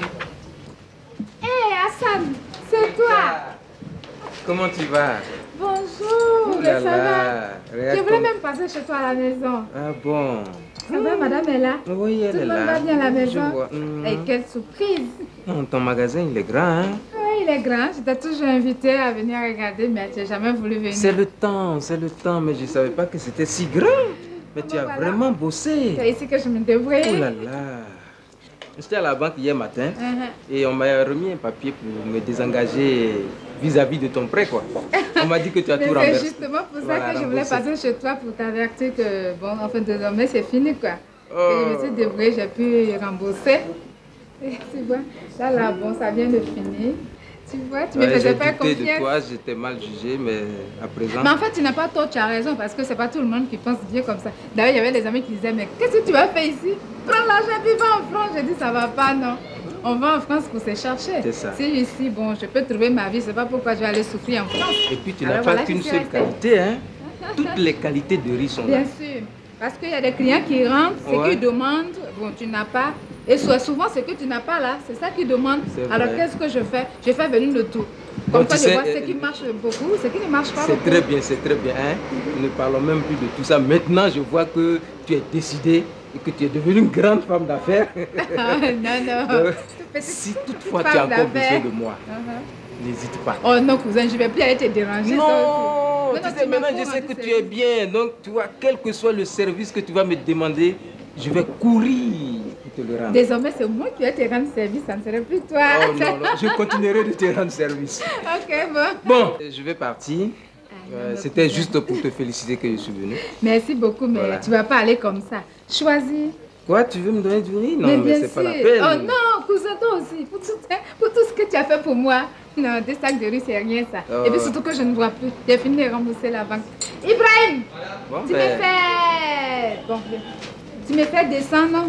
Hé, Hassan, c'est toi. Comment tu vas? Bonjour, Oh là ça va? là, Je regarde voulais comme- même passer chez toi à la maison. Ah bon? Ça va, madame est là? Oui, elle Tout est le monde là. va bien à la Je maison? vois. Et quelle surprise! Non, ton magasin, il est grand, hein? Oui, il est grand. Je t'ai toujours invité à venir regarder, mais tu n'as jamais voulu venir. C'est le temps, mais je ne savais pas que c'était si grand. Mais tu as voilà. vraiment bossé. C'est ici que je me débrouille. Oh là là. J'étais à la banque hier matin et on m'a remis un papier pour me désengager vis-à-vis de ton prêt, quoi. On m'a dit que tu as Mais tout c'est renversé. justement pour ça Voilà, que je voulais remboursé. passer chez toi pour t'avertir que, bon, enfin, désormais, c'est fini, quoi. Oh. Que je me suis débrouillée, j'ai pu rembourser. Et tu vois, là, bon, ça vient de finir. Tu vois, tu me Ouais, faisais j'ai pas douté de confiance. toi, j'étais mal jugé, mais à présent... Mais en fait, tu n'as pas tort, tu as raison, parce que c'est pas tout le monde qui pense bien comme ça. D'ailleurs, il y avait des amis qui disaient, mais qu'est-ce que tu as fait ici? Prends l'argent et va en France. J'ai dit, ça va pas, non. On va en France pour se chercher. C'est ça. Si ici, bon, je peux trouver ma vie, c'est pas pourquoi je vais aller souffrir en France. Et puis tu n'as Alors pas voilà, qu'une je suis seule restée. qualité, hein? Toutes les qualités de riz sont là. Bien sûr. Parce qu'il y a des clients qui rentrent, ce Ouais. qu'ils demandent, bon, tu n'as pas. Et souvent, ce que tu n'as pas là, c'est ça qu'ils demandent. C'est Alors, vrai. qu'est-ce que je fais? Je fais venir le tout. Bon, Comme tu ça, je sais, vois ce qui marche beaucoup, ce qui ne marche pas beaucoup. C'est très bien, hein? Ne parlons même plus de tout ça. Maintenant, je vois que tu es décidée et que tu es devenue une grande femme d'affaires. Ah, non, non. Si toutefois petite tu as femme encore besoin d'affaires. de moi, n'hésite pas. Oh non, cousin, je vais plus aller te déranger. Non, toi aussi. tu sais, maintenant je sais que tu es bien. Donc, tu vois, quel que soit le service que tu vas me demander, je vais courir pour te le rendre. Désormais, c'est moi qui vais te rendre service, ça ne serait plus toi. Oh non, non, je continuerai de te rendre service. Ok, bon. Bon, je vais partir. non, C'était juste pour te féliciter que je suis venu. Merci beaucoup, mais Voilà. tu vas pas aller comme ça. Choisis. Quoi, tu veux me donner du riz? Non, mais bien c'est pas la sûr. peine. Oh non, cousin, toi aussi. Pour tout ce que tu as fait pour moi. Non, des sacs de riz, c'est rien ça. Oh. Et puis surtout que je ne vois plus. J'ai fini de rembourser la banque. Ibrahim, Bon, tu ben, me fais... Bon, viens. Tu me fais descendre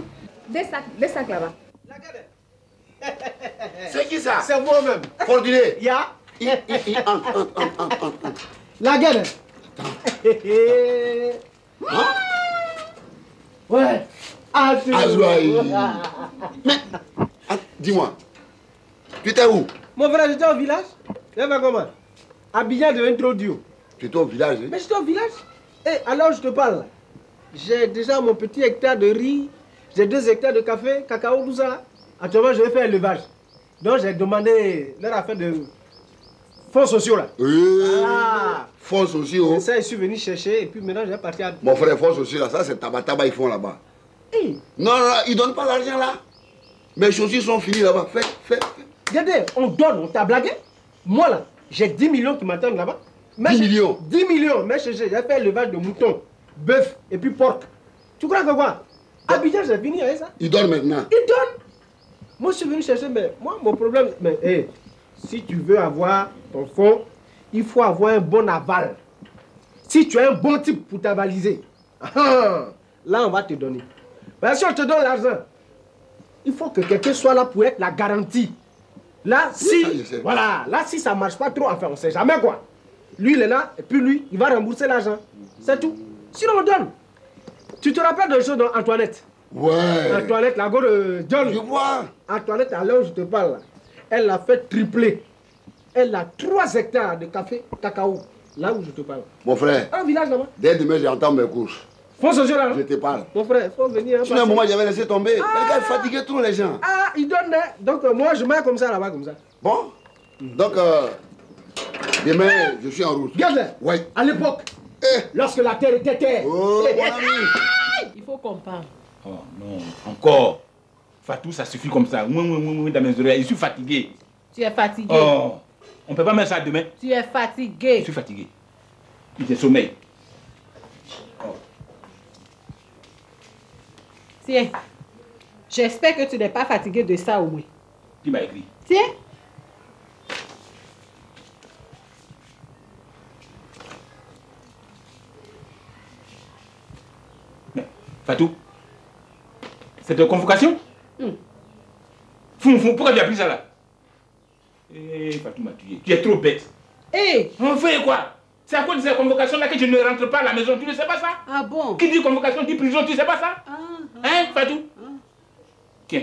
des sacs là-bas. C'est qui ça? C'est moi-même. Fortuné. Ya. Entre. La gueule. Ouais. Ah, tu Azouaï. Dis-moi, tu étais où? Mon frère, j'étais au village. Tu vas comment? Abidjan devient trop dur. Tu étais au village, hein? Mais j'étais au village. Et alors, je te parle. J'ai déjà mon petit hectare de riz. J'ai 2 hectares de café, cacao, tout ça. Actuellement, je vais faire élevage. Donc, j'ai demandé leur affaire de fonds sociaux là. Ah. Fonds sociaux. C'est ça, je suis venu chercher et puis maintenant, je vais partir à... Mon frère, fonds sociaux là, ça c'est tabac, ils font là-bas. Hey. Non, non, ils donnent pas l'argent là. Mes chaussures sont finies là-bas. Fais. Regardez, on donne, on t'a blagué. Moi là, j'ai 10 millions qui m'attendent là-bas. 10 millions? 10 millions, mais j'ai fait élevage de moutons, bœuf et puis porc. Tu crois que quoi? Abidjan, j'ai fini avec ça. Ils donnent maintenant. Ils donnent. Moi, je suis venu chercher, mais moi, mon problème, mais hey, si tu veux avoir ton fonds, il faut avoir un bon aval. Si tu as un bon type pour t'avaliser, là, on va te donner. Mais si on te donne l'argent, il faut que quelqu'un soit là pour être la garantie. Là, si, ça, je sais. voilà, là, si ça marche pas trop, enfin, on sait jamais quoi. Lui, il est là, et puis lui, il va rembourser l'argent. C'est tout. Sinon, on donne. Tu te rappelles de choses dans Antoinette? Ouais. Antoinette, la go de John. Je vois. Antoinette, à l'heure où je te parle, là, elle a fait tripler. Elle a 3 hectares de café, cacao, là où je te parle. Mon frère, Un village là-bas. dès demain, j'entends mes courses. Faut se là. Je te parle. Mon frère, faut venir. Sinon, un moment, j'avais laissé tomber. Les gars fatiguaient trop les gens. Ah, il donne. Hein. Donc, moi, je mets comme ça là-bas, comme ça. Bon. Donc, demain, je suis en route. Regarde, Oui. à l'époque, lorsque la terre était terre. Oh, mon ami. Il faut comprendre. Oh non, encore. Fatou, ça suffit comme ça. Moi, dans mes oreilles, je suis fatigué. Tu es fatigué. Oh, on ne peut pas mettre ça demain. Tu es fatigué. Je suis fatigué. J'ai sommeil. Tiens, j'espère que tu n'es pas fatigué de ça au moins. Qui m'a écrit? Tiens. Mais, Fatou, c'est de convocation? Pourquoi tu as pris ça là? Fatou m'a tué. Tu es trop bête. On fait quoi? C'est à cause de cette convocation-là que je ne rentre pas à la maison. Tu ne sais pas ça? Ah bon? Qui dit convocation dit prison, tu ne sais pas ça? Hein, Fatou? Tiens.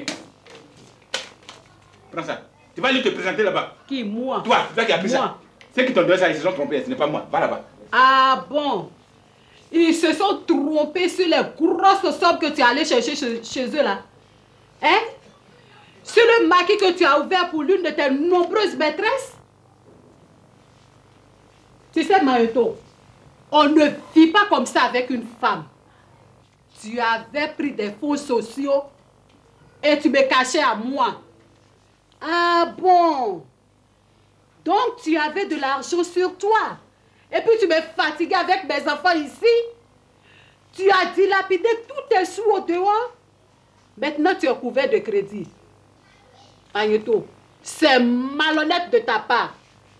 Prends ça. Tu vas aller te présenter là-bas. Qui, moi? Toi qui as pris ça. Ceux qui t'ont donné ça, ils se sont trompés, ce n'est pas moi. Va là-bas. Ah bon? Ils se sont trompés sur les grosses sommes que tu es allé chercher chez eux là. Hein? Sur le maquis que tu as ouvert pour l'une de tes nombreuses maîtresses? Tu sais, Maïto, on ne vit pas comme ça avec une femme. Tu avais pris des fonds sociaux et tu me cachais à moi. Ah bon? Donc tu avais de l'argent sur toi. Et puis tu m'es fatigué avec mes enfants ici. Tu as dilapidé tous tes sous au dehors. Maintenant tu es couvert de crédit. Agneto, c'est malhonnête de ta part.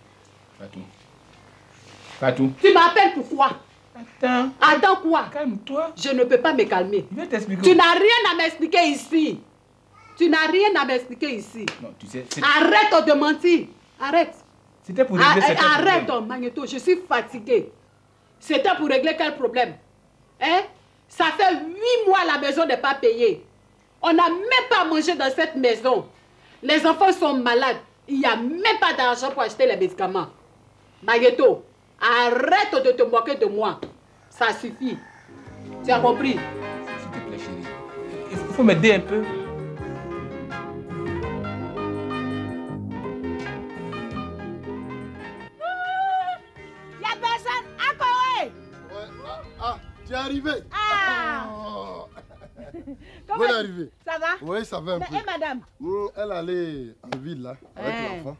Fatou. Tu m'appelles pourquoi? Attends. Attends quoi? Calme-toi. Je ne peux pas me calmer. Je vais t'expliquer. Tu n'as rien à m'expliquer ici. Tu n'as rien à m'expliquer ici. Non, tu sais. Arrête de mentir. Arrête. C'était pour régler certains Arrête, problèmes. Magneto, je suis fatiguée. C'était pour régler quel problème? Hein? Ça fait 8 mois la maison n'est pas payée. On n'a même pas mangé dans cette maison. Les enfants sont malades. Il n'y a même pas d'argent pour acheter les médicaments. Magneto, arrête de te moquer de moi. Ça suffit. Tu as compris? S'il te plaît, chérie. Il faut m'aider un peu. Tu es arrivé? Ah. Oh. Comment Bonne arrivée. Ça va? Oui, ça va un peu. Et madame? Elle allait en ville là, avec l'enfant.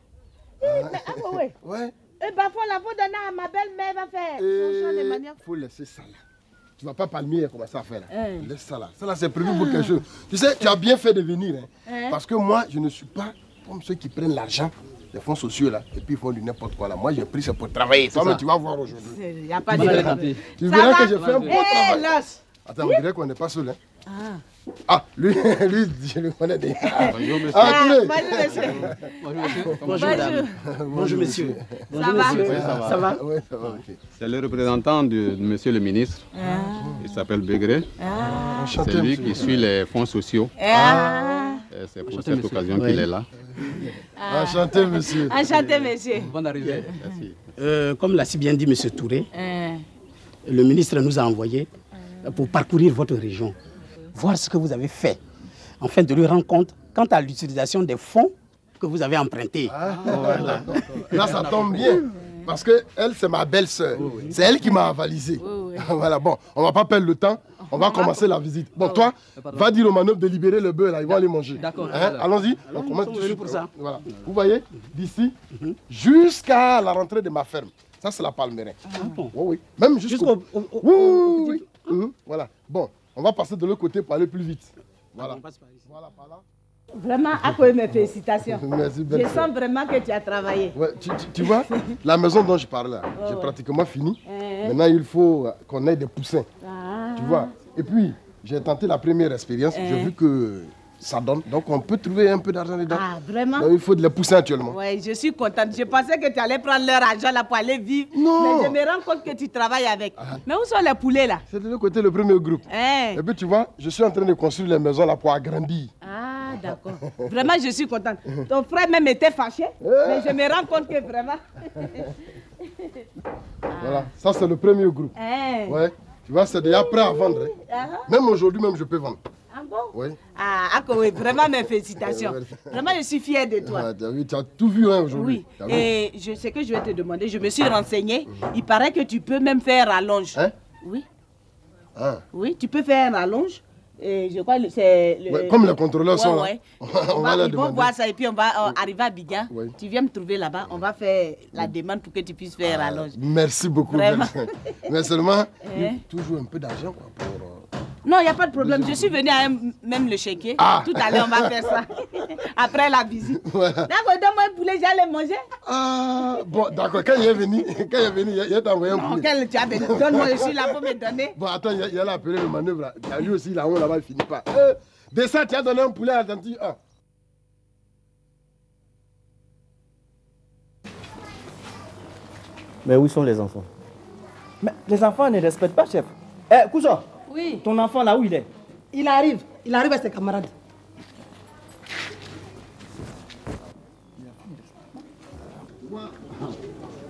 Oui. Ouais. Et parfois, la faut donner à ma belle-mère, va faire son champ de manière. Il faut laisser ça là. Tu vas pas palmier commencer à faire là. Laisse ça là. Ça là, c'est prévu pour quelque chose. Tu sais, tu as bien fait de venir. Hein. Parce que moi, je ne suis pas comme ceux qui prennent l'argent des fonds sociaux là, et puis ils font du n'importe quoi là. Moi, j'ai pris ça pour travailler. Toi, mais tu vas voir aujourd'hui. Il n'y a pas de problème. Tu verras que j'ai fait un bon travail. Attends, on dirait qu'on n'est pas seul. Hein. Ah, lui, je le connais déjà. Bonjour, monsieur. Bonjour, monsieur. Bonjour, madame. Bonjour, monsieur. Ça va? Oui, ça va. Oui, ça va. C'est le représentant de monsieur le ministre. Il s'appelle Bégré. C'est lui qui suit les fonds sociaux. C'est pour cette occasion qu'il est là. Enchanté, monsieur. Enchanté, monsieur. Bonne arrivée. Merci. Comme l'a si bien dit monsieur Touré, le ministre nous a envoyé pour parcourir votre région, voir ce que vous avez fait, afin de lui rendre compte quant à l'utilisation des fonds que vous avez empruntés. Voilà. Là, ça tombe bien. Parce que elle, c'est ma belle-sœur. C'est elle qui m'a avalisé. Voilà, bon, on ne va pas perdre le temps. On va commencer la visite. Bon, toi, va dire aux manœuvres de libérer le bœuf, là. Ils vont aller manger. D'accord. Hein? Allons-y. On commence tout de suite pour ça. Voilà. Vous voyez, d'ici jusqu'à la rentrée de ma ferme. Ça, c'est la Palmeraie. Oui, oui. Même jusqu'au... Oui. Voilà. Bon, on va passer de l'autre côté pour aller plus vite. Voilà. Voilà, par là. Vraiment, Akoé, mes félicitations. Merci, je sens vraiment que tu as travaillé. Ouais, tu vois, la maison dont je parlais, j'ai pratiquement fini. Maintenant, il faut qu'on ait des poussins. Tu vois. Et puis, j'ai tenté la première expérience. J'ai vu que ça donne. Donc, on peut trouver un peu d'argent dedans. Ah, vraiment? Donc, il faut de les pousser actuellement. Oui, je suis contente. Je pensais que tu allais prendre leur argent là pour aller vivre. Non. Mais je me rends compte que tu travailles avec. Mais où sont les poulets là? C'est de l'autre côté, le premier groupe. Et puis, tu vois, je suis en train de construire les maisons là pour agrandir. Ah, d'accord. Vraiment, je suis contente. Ton frère même était fâché. Mais je me rends compte que vraiment... Voilà, ça c'est le premier groupe. Ouais. Tu vois, c'est déjà prêt à vendre. Même aujourd'hui, même je peux vendre. Ah bon? Oui. Ah, Akoé, vraiment mes félicitations. Vraiment, je suis fière de toi. Ah, tu as tout vu aujourd'hui. Oui. Et je sais que je vais te demander, je me suis renseignée. Il paraît que tu peux même faire rallonge. Hein? Oui. Ah. Oui, tu peux faire rallonge. Et je crois que c'est... Ouais, comme les contrôleurs sont là. Ouais. Ils vont voir ça et puis on va arriver à Bigan. Tu viens me trouver là-bas. On va faire la demande pour que tu puisses faire rallonge. Merci beaucoup. Vraiment. Mais seulement, toujours un peu d'argent pour... Non, il n'y a pas de problème. Je suis venue à même le chéquier. Tout à l'heure, on va faire ça. Après la visite. Voilà. D'accord, donne-moi un poulet, j'allais manger. Ah, bon, d'accord. Quand il est venu, il t'a envoyé un poulet. Non, quel tu as venu? Donne-moi, je suis là pour me donner. Bon, attends, il a appelé le manœuvre. Lui aussi, là-haut, là-bas, il finit pas. Descends, tu as donné un poulet à Tanti. Mais où sont les enfants? Mais les enfants ne respectent pas, chef. Cousin. Oui. Ton enfant là, où il est? Il arrive avec ses camarades.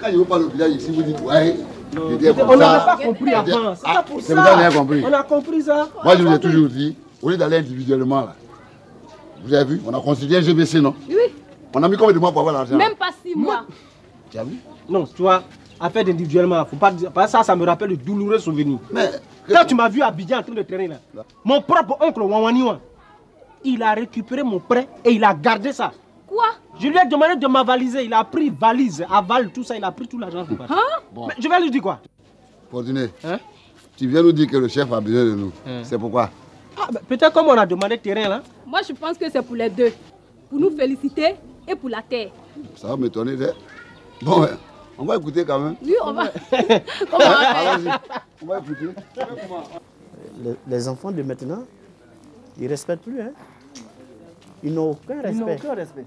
Quand je vous parle au village ici, vous dites, ouais. On n'avait pas compris avant. C'est pas pour ça. Vous avez compris. On a compris ça. Moi, je vous ai toujours dit, au lieu d'aller individuellement, là, vous avez vu, on a constitué un GBC, non? Oui. On a mis combien de mois pour avoir l'argent? Même pas 6 mois. Tu as vu? Non, tu vois, affaire individuellement, faut pas dire. Ça me rappelle de douloureux souvenirs. Mais quand tu m'as vu à Abidjan en train de traîner là, mon propre oncle Wawaniwa, il a récupéré mon prêt et il a gardé ça. Quoi? Je lui ai demandé de m'avaliser. Il a pris valise, aval, tout ça. Il a pris tout l'argent. Bon. Mais je vais lui dire quoi? Fortuné, tu viens nous dire que le chef a besoin de nous. C'est pourquoi? Peut-être comme on a demandé terrain là. Moi, je pense que c'est pour les deux. Pour nous féliciter et pour la terre. Ça va m'étonner. Bon, on va écouter quand même. Oui, on va. Allons-y. On va écouter. Les enfants de maintenant, ils ne respectent plus. Hein? Ils n'ont aucun respect. Ils n'ont aucun respect.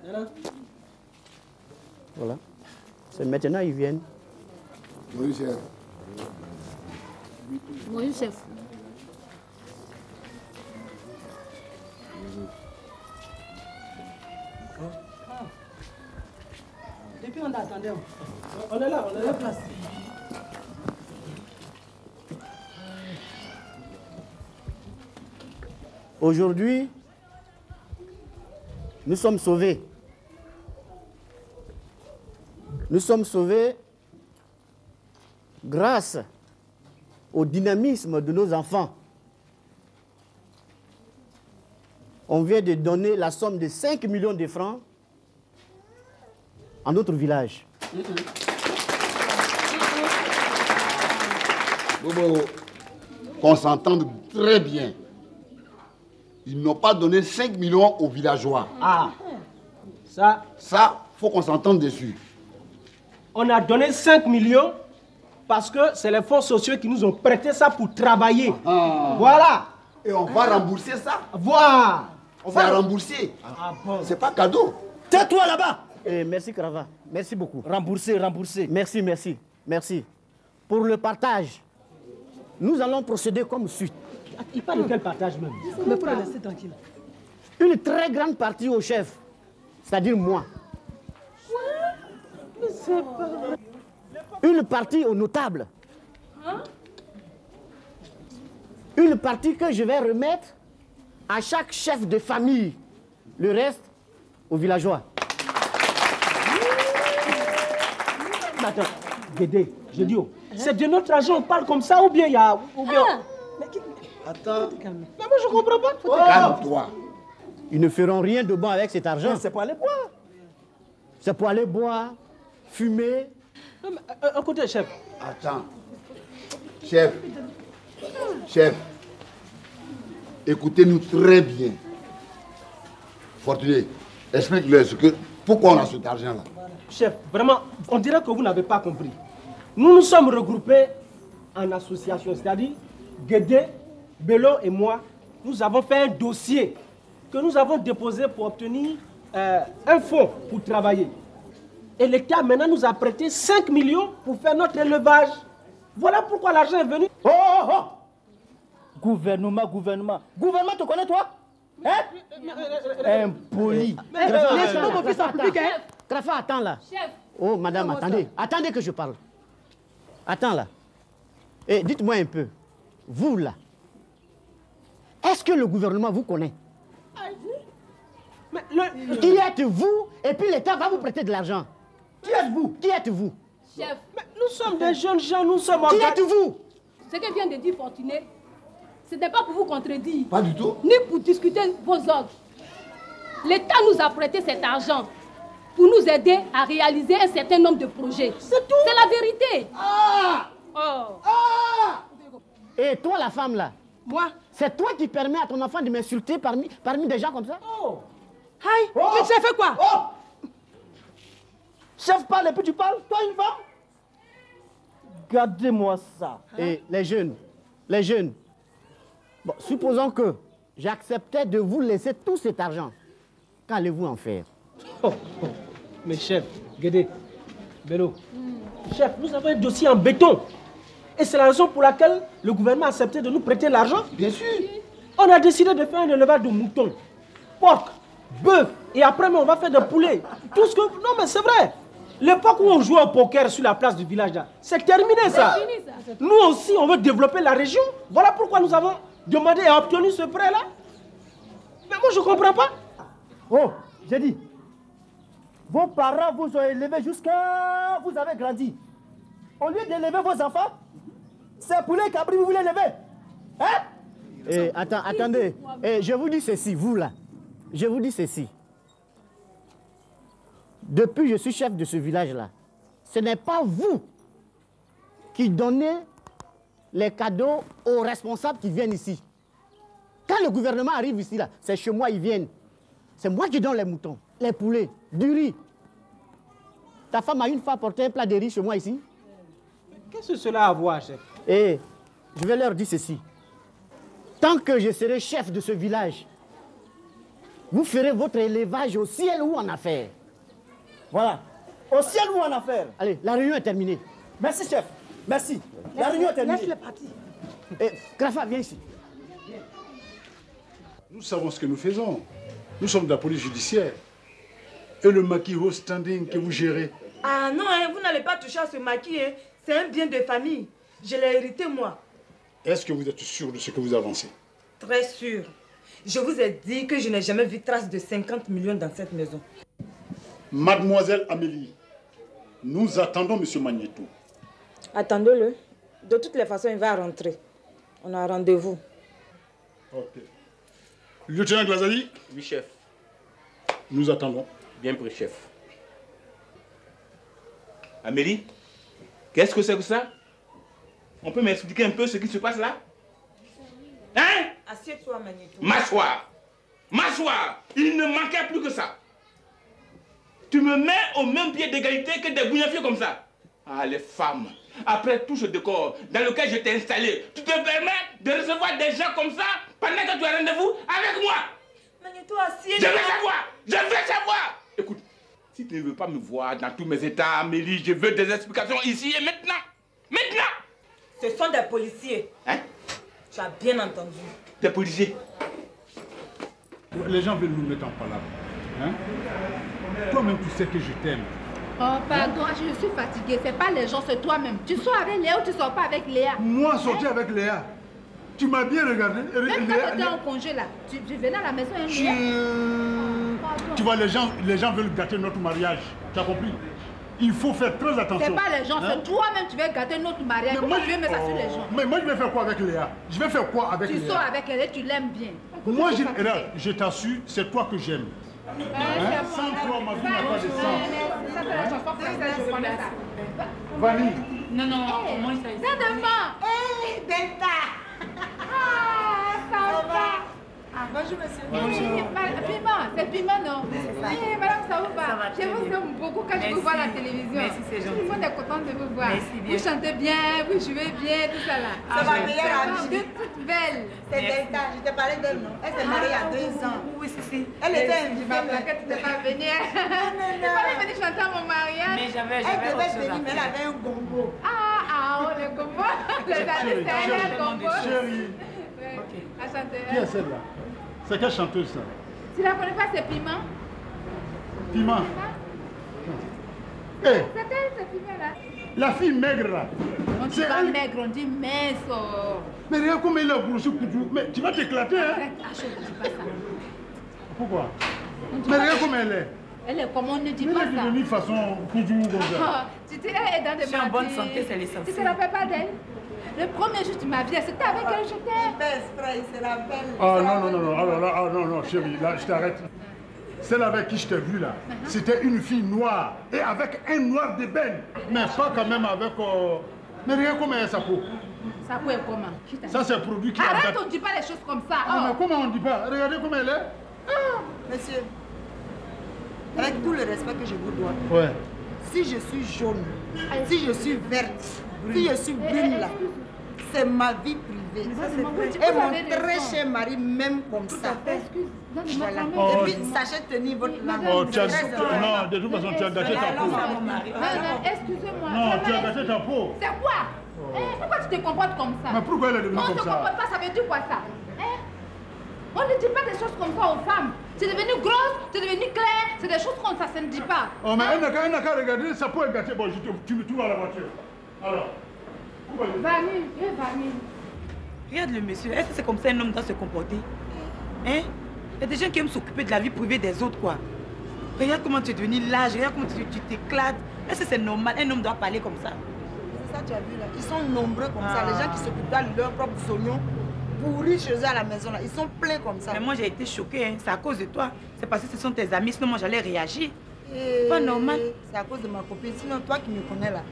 Voilà. C'est maintenant ils viennent. Oui, chef. Oui, chef. Depuis on attendait. On est là, place. Aujourd'hui, nous sommes sauvés. Nous sommes sauvés grâce au dynamisme de nos enfants. On vient de donner la somme de 5 millions de francs à notre village. Bobo, qu'on s'entende très bien. Ils n'ont pas donné 5 millions aux villageois. Ah, ça, faut qu'on s'entende dessus. On a donné 5 millions parce que c'est les fonds sociaux qui nous ont prêté ça pour travailler. Voilà. Et on va rembourser ça. Voilà. On va rembourser. Bon. C'est pas cadeau. Tais-toi là-bas. Merci Crava. Merci beaucoup. Rembourser. Merci. Pour le partage, nous allons procéder comme suit. Il parle de quel partage même? Mais pour le laisser tranquille. Une très grande partie au chef, c'est-à-dire moi. Une partie aux notables. Une partie que je vais remettre à chaque chef de famille. Le reste, aux villageois. Attends, Guédé, je dis, c'est de notre argent, on parle comme ça ou bien il y a... Attends. Mais moi je comprends pas. Calme-toi. Ils ne feront rien de bon avec cet argent. C'est pour aller boire. C'est pour aller boire, fumer. Écoutez, chef. Attends. Chef. Écoutez-nous très bien. Fortuné, explique-leur pourquoi on a cet argent-là. Chef, vraiment, on dirait que vous n'avez pas compris. Nous nous sommes regroupés en association, c'est-à-dire Guédé, Bello et moi, nous avons fait un dossier que nous avons déposé pour obtenir un fonds pour travailler. Et l'État maintenant nous a prêté 5 millions pour faire notre élevage. Voilà pourquoi l'argent est venu. Gouvernement. Gouvernement, te connais toi? Impoli. Laisse-moi mon fils en public, hein? Krafa, attends là. Chef. Oh, madame, attendez. Attendez que je parle. Attends là. Et dites-moi un peu. Vous là. Est-ce que le gouvernement vous connaît? Qui êtes-vous? Et puis l'État va vous prêter de l'argent. Qui êtes-vous? Chef. Mais nous sommes des jeunes gens, nous sommes... Qui êtes-vous? Ce que vient de dire Fortuné, ce n'est pas pour vous contredire. Pas du tout. Ni pour discuter vos ordres. L'État nous a prêté cet argent pour nous aider à réaliser un certain nombre de projets. C'est tout. C'est la vérité. Et toi, la femme là? Moi? C'est toi qui permets à ton enfant de m'insulter parmi des gens comme ça? Aïe, mais chef fait quoi? Chef parle et puis tu parles, toi une femme? Gardez-moi ça. Et les jeunes, bon, supposons que j'acceptais de vous laisser tout cet argent. Qu'allez-vous en faire? Mais chef, Guédé, Bello, chef, nous avons un dossier en béton. Et c'est la raison pour laquelle le gouvernement a accepté de nous prêter l'argent. Bien sûr. On a décidé de faire un élevage de moutons, porc, bœuf, et après on va faire des poulets. Tout ce que... Non mais c'est vrai. L'époque où on jouait au poker sur la place du village, c'est terminé ça. Nous aussi, on veut développer la région. Voilà pourquoi nous avons demandé et obtenu ce prêt-là. Mais moi, je ne comprends pas. Oh, j'ai dit, vos parents vous ont élevé jusqu'à... Vous avez grandi. Au lieu d'élever vos enfants, c'est pour les cabris vous voulez élever. Hein? Eh, attendez. Eh, je vous dis ceci, vous là. Je vous dis ceci. Depuis que je suis chef de ce village-là, ce n'est pas vous qui donnez les cadeaux aux responsables qui viennent ici. Quand le gouvernement arrive ici, là, c'est chez moi ils viennent. C'est moi qui donne les moutons, les poulets, du riz. Ta femme a une fois apporté un plat de riz chez moi ici. Qu'est-ce que cela a à voir, chef? Eh, je vais leur dire ceci. Tant que je serai chef de ce village, vous ferez votre élevage au ciel ou en affaires. Voilà. Au ciel ou en affaires. Allez, la réunion est terminée. Merci, chef. Merci. La réunion est terminée. Laisse-le partir. Eh, Krafa, viens ici. Nous savons ce que nous faisons. Nous sommes de la police judiciaire. Et le maquis au standing que vous gérez. Ah non, hein, vous n'allez pas toucher à ce maquis. Hein. C'est un bien de famille. Je l'ai hérité, moi. Est-ce que vous êtes sûr de ce que vous avancez? Très sûr. Je vous ai dit que je n'ai jamais vu trace de 50 millions dans cette maison. Mademoiselle Amélie, nous attendons M. Magneto. Attendez-le. De toutes les façons, il va rentrer. On a rendez-vous. Ok. Lieutenant Glazali? Oui, chef. Nous attendons. Bien pris, chef. Amélie, qu'est-ce que c'est que ça? On peut m'expliquer un peu ce qui se passe là? Hein? Assieds-toi, Magneto. M'asseoir. M'asseoir. Il ne manquait plus que ça. Tu me mets au même pied d'égalité que des bouillafiers comme ça. Ah, les femmes. Après tout ce décor dans lequel je t'ai installé, tu te permets de recevoir des gens comme ça pendant que tu as rendez-vous avec moi? Magneto, assieds-toi. Je veux savoir. Je veux savoir. Écoute, si tu ne veux pas me voir dans tous mes états, Amélie, je veux des explications ici et maintenant. Maintenant. Ce sont des policiers. Hein? Tu as bien entendu. Des policiers. Les gens veulent nous mettre en palabre. Hein? Toi-même, tu sais que je t'aime. Oh, pardon, je suis fatiguée. C'est pas les gens, c'est toi-même. Tu sors avec Léa ou tu sors pas avec Léa? Moi, sortir avec Léa. Tu m'as bien regardé. Même quand tu étais en congé là, tu venais à la maison et Léa. Tu vois, les gens veulent gâter notre mariage. Tu as compris? Il faut faire très attention. C'est pas les gens, c'est toi-même tu veux gâter notre mariage. Pourquoi tu veux mettre ça sur les gens? Mais moi, je vais faire quoi avec Léa? Je vais faire quoi avec Léa? Tu sors avec elle et tu l'aimes bien. Moi, je t'assure, c'est toi que j'aime. Sans toi, ma vie n'a pas de sens. Ça, c'est la chanson française, je connais ça. Vanille. Non, non, comment il s'agit? Ça demande. Hé, Delta. Ah, ça va. Ah, bonjour, monsieur. Bonjour. Piment, c'est Piment, non? Oui, madame, ça vous va? Je vous aime beaucoup quand je vous vois à la télévision. Merci, c'est gentil. Tout le monde est content de vous voir. Merci bien. Vous chantez bien, vous jouez bien, tout ça là. C'est ma meilleure amie. Vous êtes toute belle. C'est Delta, je t'ai parlé d'elle, non? Elle s'est mariée il y a 2 ans. Oui, c'est. Elle était invitée. Je m'appelle que tu n'es pas venue. Tu fallait venir chanter à mon mariage. Mais j'avais Elle devait venir, mais elle avait un gombo. Ah, oh, le gombo. Les amis, c'est un gombo. Chérie. À chanter. Qui est celle-là? C'est quelle chanteuse ça? Tu la connais pas, c'est Piment? Piment. C'est elle, c'est Piment là. La fille maigre là. On dit pas maigre, on dit mince. Mais regarde comme elle est grosse. Mais tu vas t'éclater, hein? Arrête, Achille, ne dis pas ça. Pourquoi? Mais regarde comme elle est. Elle est comme on ne dit Elle pas est ça. devenue façon couture comme ça. Tu dis, elle est dans des Je suis en bonne santé, c'est Tu l'essentiel. te rappelles pas d'elle? Le premier jour de ma vie, c'était avec elle, j'étais. Il se rappelle. Ah non, non, chérie, là, je t'arrête. Celle avec qui je t'ai vu là, c'était une fille noire et avec un noir d'ébène. Mais pas quand même avec. Mais regarde comment est sa peau. Sa peau est comment? Ça, c'est un produit qui Arrête, on ne dit pas les choses comme ça. Ah, mais comment on ne dit pas? Regardez comment elle est. Monsieur, avec tout le respect que je vous dois, Ouais. si je suis jaune, si je suis verte, si je suis brune là, c'est ma vie privée. Et mon très cher mari même comme ça. Voilà. Et puis sachez tenir votre langue. Oh, non, de toute façon, tu as gâché ta peau. Excusez-moi. Non, tu as gâché ta peau. C'est quoi? Pourquoi tu te comportes comme ça? Mais pourquoi elle est devenue comme ça? On ne se comporte pas, ça veut dire quoi ça? On ne dit pas des choses comme ça aux femmes. Tu es devenue grosse, tu es devenue claire, c'est des choses comme ça, ça ne dit pas. Oh, mais elle n'a qu'à regarder, ça peut gâter. Bon, tu me trouves à la voiture. Alors, où va-t-il? Vanille. Regarde le monsieur, est-ce que c'est comme ça un homme doit se comporter? Hein? Il y a des gens qui aiment s'occuper de la vie privée des autres, quoi. Regarde comment tu es devenu large, regarde comment tu t'éclates. Est-ce que c'est normal? Un homme doit parler comme ça? C'est ça, tu as vu là. Ils sont nombreux comme ça. Les gens qui s'occupent de leurs propres oignons pourris chez eux à la maison là. Ils sont pleins comme ça. Mais moi j'ai été choquée, hein. C'est à cause de toi. C'est parce que ce sont tes amis, sinon moi j'allais réagir. C'est pas normal. C'est à cause de ma copine. Sinon toi qui me connais là.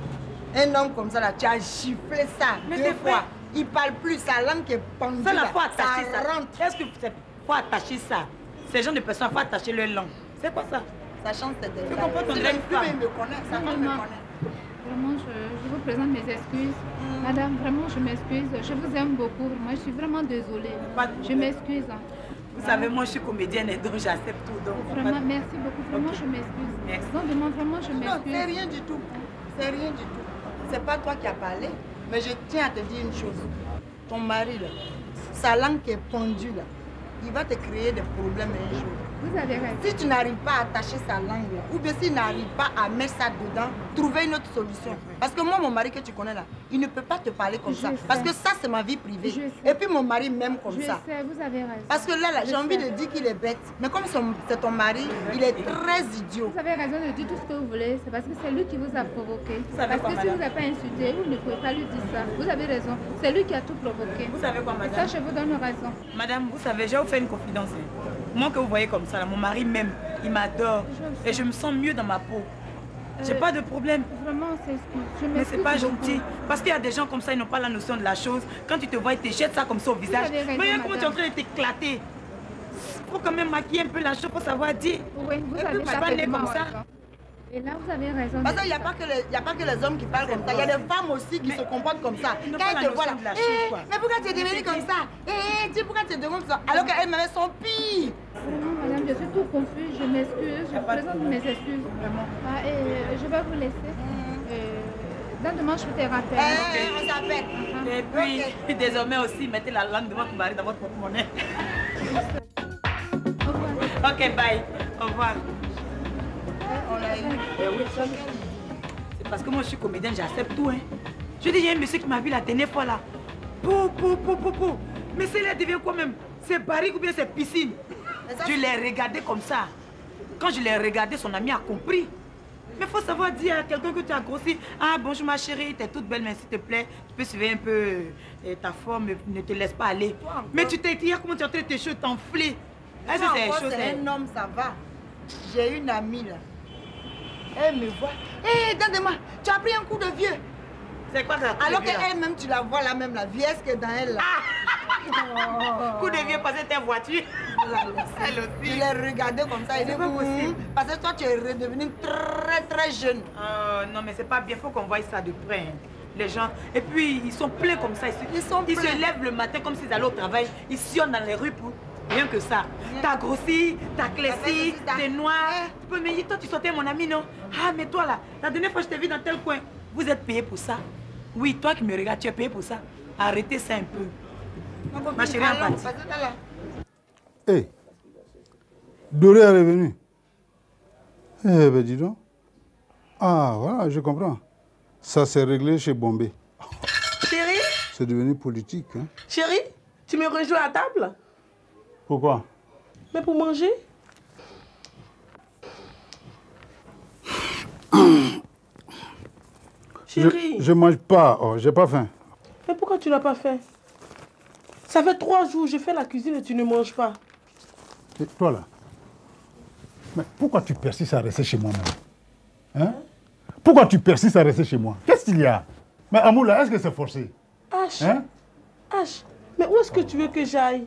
Un homme comme ça là, tu as giflé ça mais 2 fois. Il parle plus, sa langue qui est pendue. Ça, là, faut attacher ça. rentre. Est-ce que faut attacher ça? Ces gens de personnes, faut attacher leur langue. C'est quoi ça? Ça change de Tu comprends ton même plus, il me connaît. Sa femme me connaît. Vraiment, je vous présente mes excuses. Madame, vraiment, je m'excuse. Je vous aime beaucoup. Moi, je suis vraiment désolée. Je m'excuse. Vous savez, moi, je suis comédienne et donc j'accepte tout. Donc, vraiment, merci beaucoup. Vraiment, je m'excuse. Merci. Non, demande vraiment, je m'excuse. Non, c'est rien du tout. C'est rien du tout. C'est pas toi qui as parlé, mais je tiens à te dire une chose. Ton mari, là, sa langue qui est pendue, là, il va te créer des problèmes un jour. Vous avez raison. Si tu n'arrives pas à attacher sa langue, là, ou bien s'il n'arrive pas à mettre ça dedans, trouver une autre solution. Parce que moi, mon mari que tu connais là, il ne peut pas te parler comme ça. Parce que ça, c'est ma vie privée. Et puis mon mari m'aime comme ça. Je sais, vous avez raison. Parce que là j'ai envie de dire qu'il est bête. Mais comme c'est ton mari, il est très idiot. Vous avez raison de dire tout ce que vous voulez. C'est parce que c'est lui qui vous a provoqué. Parce que si vous n'avez pas insulté, vous ne pouvez pas lui dire ça. Vous avez raison. C'est lui qui a tout provoqué. Vous savez quoi, madame? Et ça, je vous donne raison. Madame, vous savez, je vais vous faire une confidence. Moi que vous voyez comme ça, là, mon mari m'aime, il m'adore. Et je me sens mieux dans ma peau. J'ai pas de problème. Vraiment, c'est mais c'est pas gentil. Parce qu'il y a des gens comme ça, ils n'ont pas la notion de la chose. Quand tu te vois, ils te jettent ça comme ça au visage. Raison, mais regarde comment tu es en train de t'éclater. Il faut quand même maquiller un peu la chose pour savoir dire. Oui, vous et avez puis, pas né comme ça. Et là, vous avez raison. Parce qu'il n'y a pas que les hommes qui parlent comme ça. Il y a des femmes aussi qui se comportent comme ça. Quand elles te voient là, mais pourquoi tu es devenue comme ça? Pourquoi tu es devenue comme ça? Alors qu'elles-même sont pires. Vraiment, madame, je suis tout confuse. Je m'excuse. Je vous présente mes excuses. Vraiment. Et je vais vous laisser. Dans demain, je vous te rappelle. On s'appelle. Et puis, désormais aussi, mettez la langue de votre mari dans votre porte-monnaie. Ok, bye. Au revoir. C'est parce que moi je suis comédienne, j'accepte tout. Hein. Je dis, il y a un monsieur qui m'a vu la dernière fois là. Mais c'est là devient quoi même? C'est barrique ou bien c'est piscine? Je l'ai regardé comme ça. Quand je l'ai regardé, son ami a compris. Mais il faut savoir dire à quelqu'un que tu as grossi. Ah bonjour ma chérie, tu es toute belle, mais s'il te plaît, tu peux suivre un peu ta forme, ne te laisse pas aller. Mais tu t'es dit, comment tu es en train de tes cheveux t'enfler? C'est un homme, ça va. J'ai une amie là. Elle me voit. Hé, donne-moi, tu as pris un coup de vieux. C'est quoi ça? Alors qu'elle-même, tu la vois là même, la vieille que dans elle là. Coup de vieux parce que t'es voiture. Elle aussi. Je l'ai regardé comme ça. C'est pas possible. Parce que toi, tu es redevenu très jeune. Non, mais c'est pas bien. Il faut qu'on voie ça de près. Hein. Les gens. Et puis, ils sont pleins comme ça. Ils se lèvent le matin comme s'ils allaient au travail. Ils sillonnent dans les rues pour... Rien que ça. T'as grossi, t'as clairci, t'es noir. Tu peux me dire, toi tu sortais mon ami, non? Ah, mais toi là, la dernière fois je t'ai vu dans tel coin. Vous êtes payé pour ça? Oui, toi qui me regardes, tu es payé pour ça. Arrêtez ça un peu. Ma chérie, en partie. Hé, Doré est revenu. Eh ben dis donc. Ah, voilà, je comprends. Ça s'est réglé chez Bombay. Chérie? C'est devenu politique, hein? Chérie, tu me rejoins à table? Pourquoi? Mais pour manger. Chérie. Je mange pas, oh, j'ai pas faim. Mais pourquoi tu n'as pas faim? Ça fait 3 jours, je fais la cuisine et tu ne manges pas. Et toi là, mais pourquoi tu persistes à rester chez moi même? Hein? Pourquoi tu persistes à rester chez moi? Qu'est-ce qu'il y a? Mais Amour là, est-ce que c'est forcé? H. Hein? H. Mais où est-ce que tu veux que j'aille?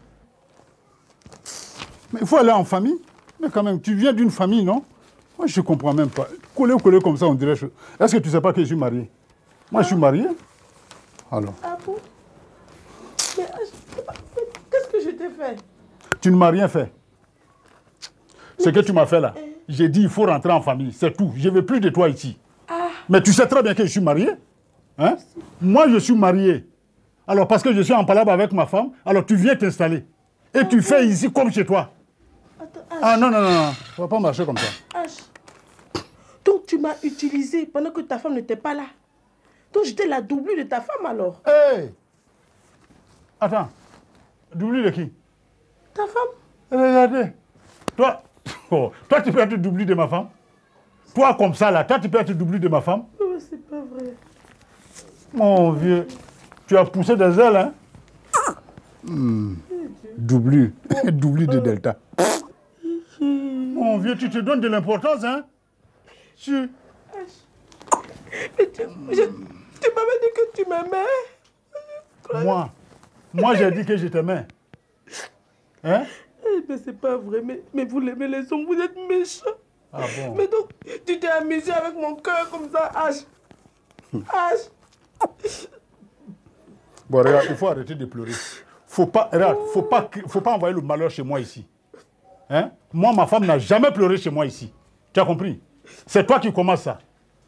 Mais il faut aller en famille. Mais quand même, tu viens d'une famille, non? Moi, je ne comprends même pas. Coller comme ça, on dirait... Est-ce que tu ne sais pas que je suis marié? Moi, je suis marié. Alors. Ah bon? Mais qu'est-ce que je t'ai fait? Tu ne m'as rien fait. Ce que tu m'as fait là, j'ai dit il faut rentrer en famille, c'est tout. Je ne veux plus de toi ici. Ah. Mais tu sais très bien que je suis marié. Hein? Moi, je suis marié. Alors, parce que je suis en palabre avec ma femme, alors tu viens t'installer. Et tu fais ici comme chez toi. Attends, Ah non, non, non, non. Ça va pas marcher comme ça. H. Donc tu m'as utilisé pendant que ta femme n'était pas là. Donc j'étais la doublure de ta femme alors. Hé Attends. Doublure de qui? Ta femme. Regardez. Toi, oh, toi tu peux être doublure de ma femme? Toi comme ça là, toi tu peux être doublure de ma femme? Oh, c'est pas vrai. Mon vieux, tu as poussé des ailes, hein? Doublure. Doublure de Delta. Mon vieux, tu te donnes de l'importance, hein? Mais tu m'avais dit que tu m'aimais. Moi j'ai dit que je t'aimais. Hein? Mais c'est pas vrai. Mais vous l'aimez les hommes, vous êtes méchants. Ah bon? Mais donc, tu t'es amusé avec mon cœur comme ça, H. H. Bon, regarde, il faut arrêter de pleurer. Regarde, faut pas envoyer le malheur chez moi ici. Hein? Moi, ma femme n'a jamais pleuré chez moi ici. Tu as compris? C'est toi qui commences ça.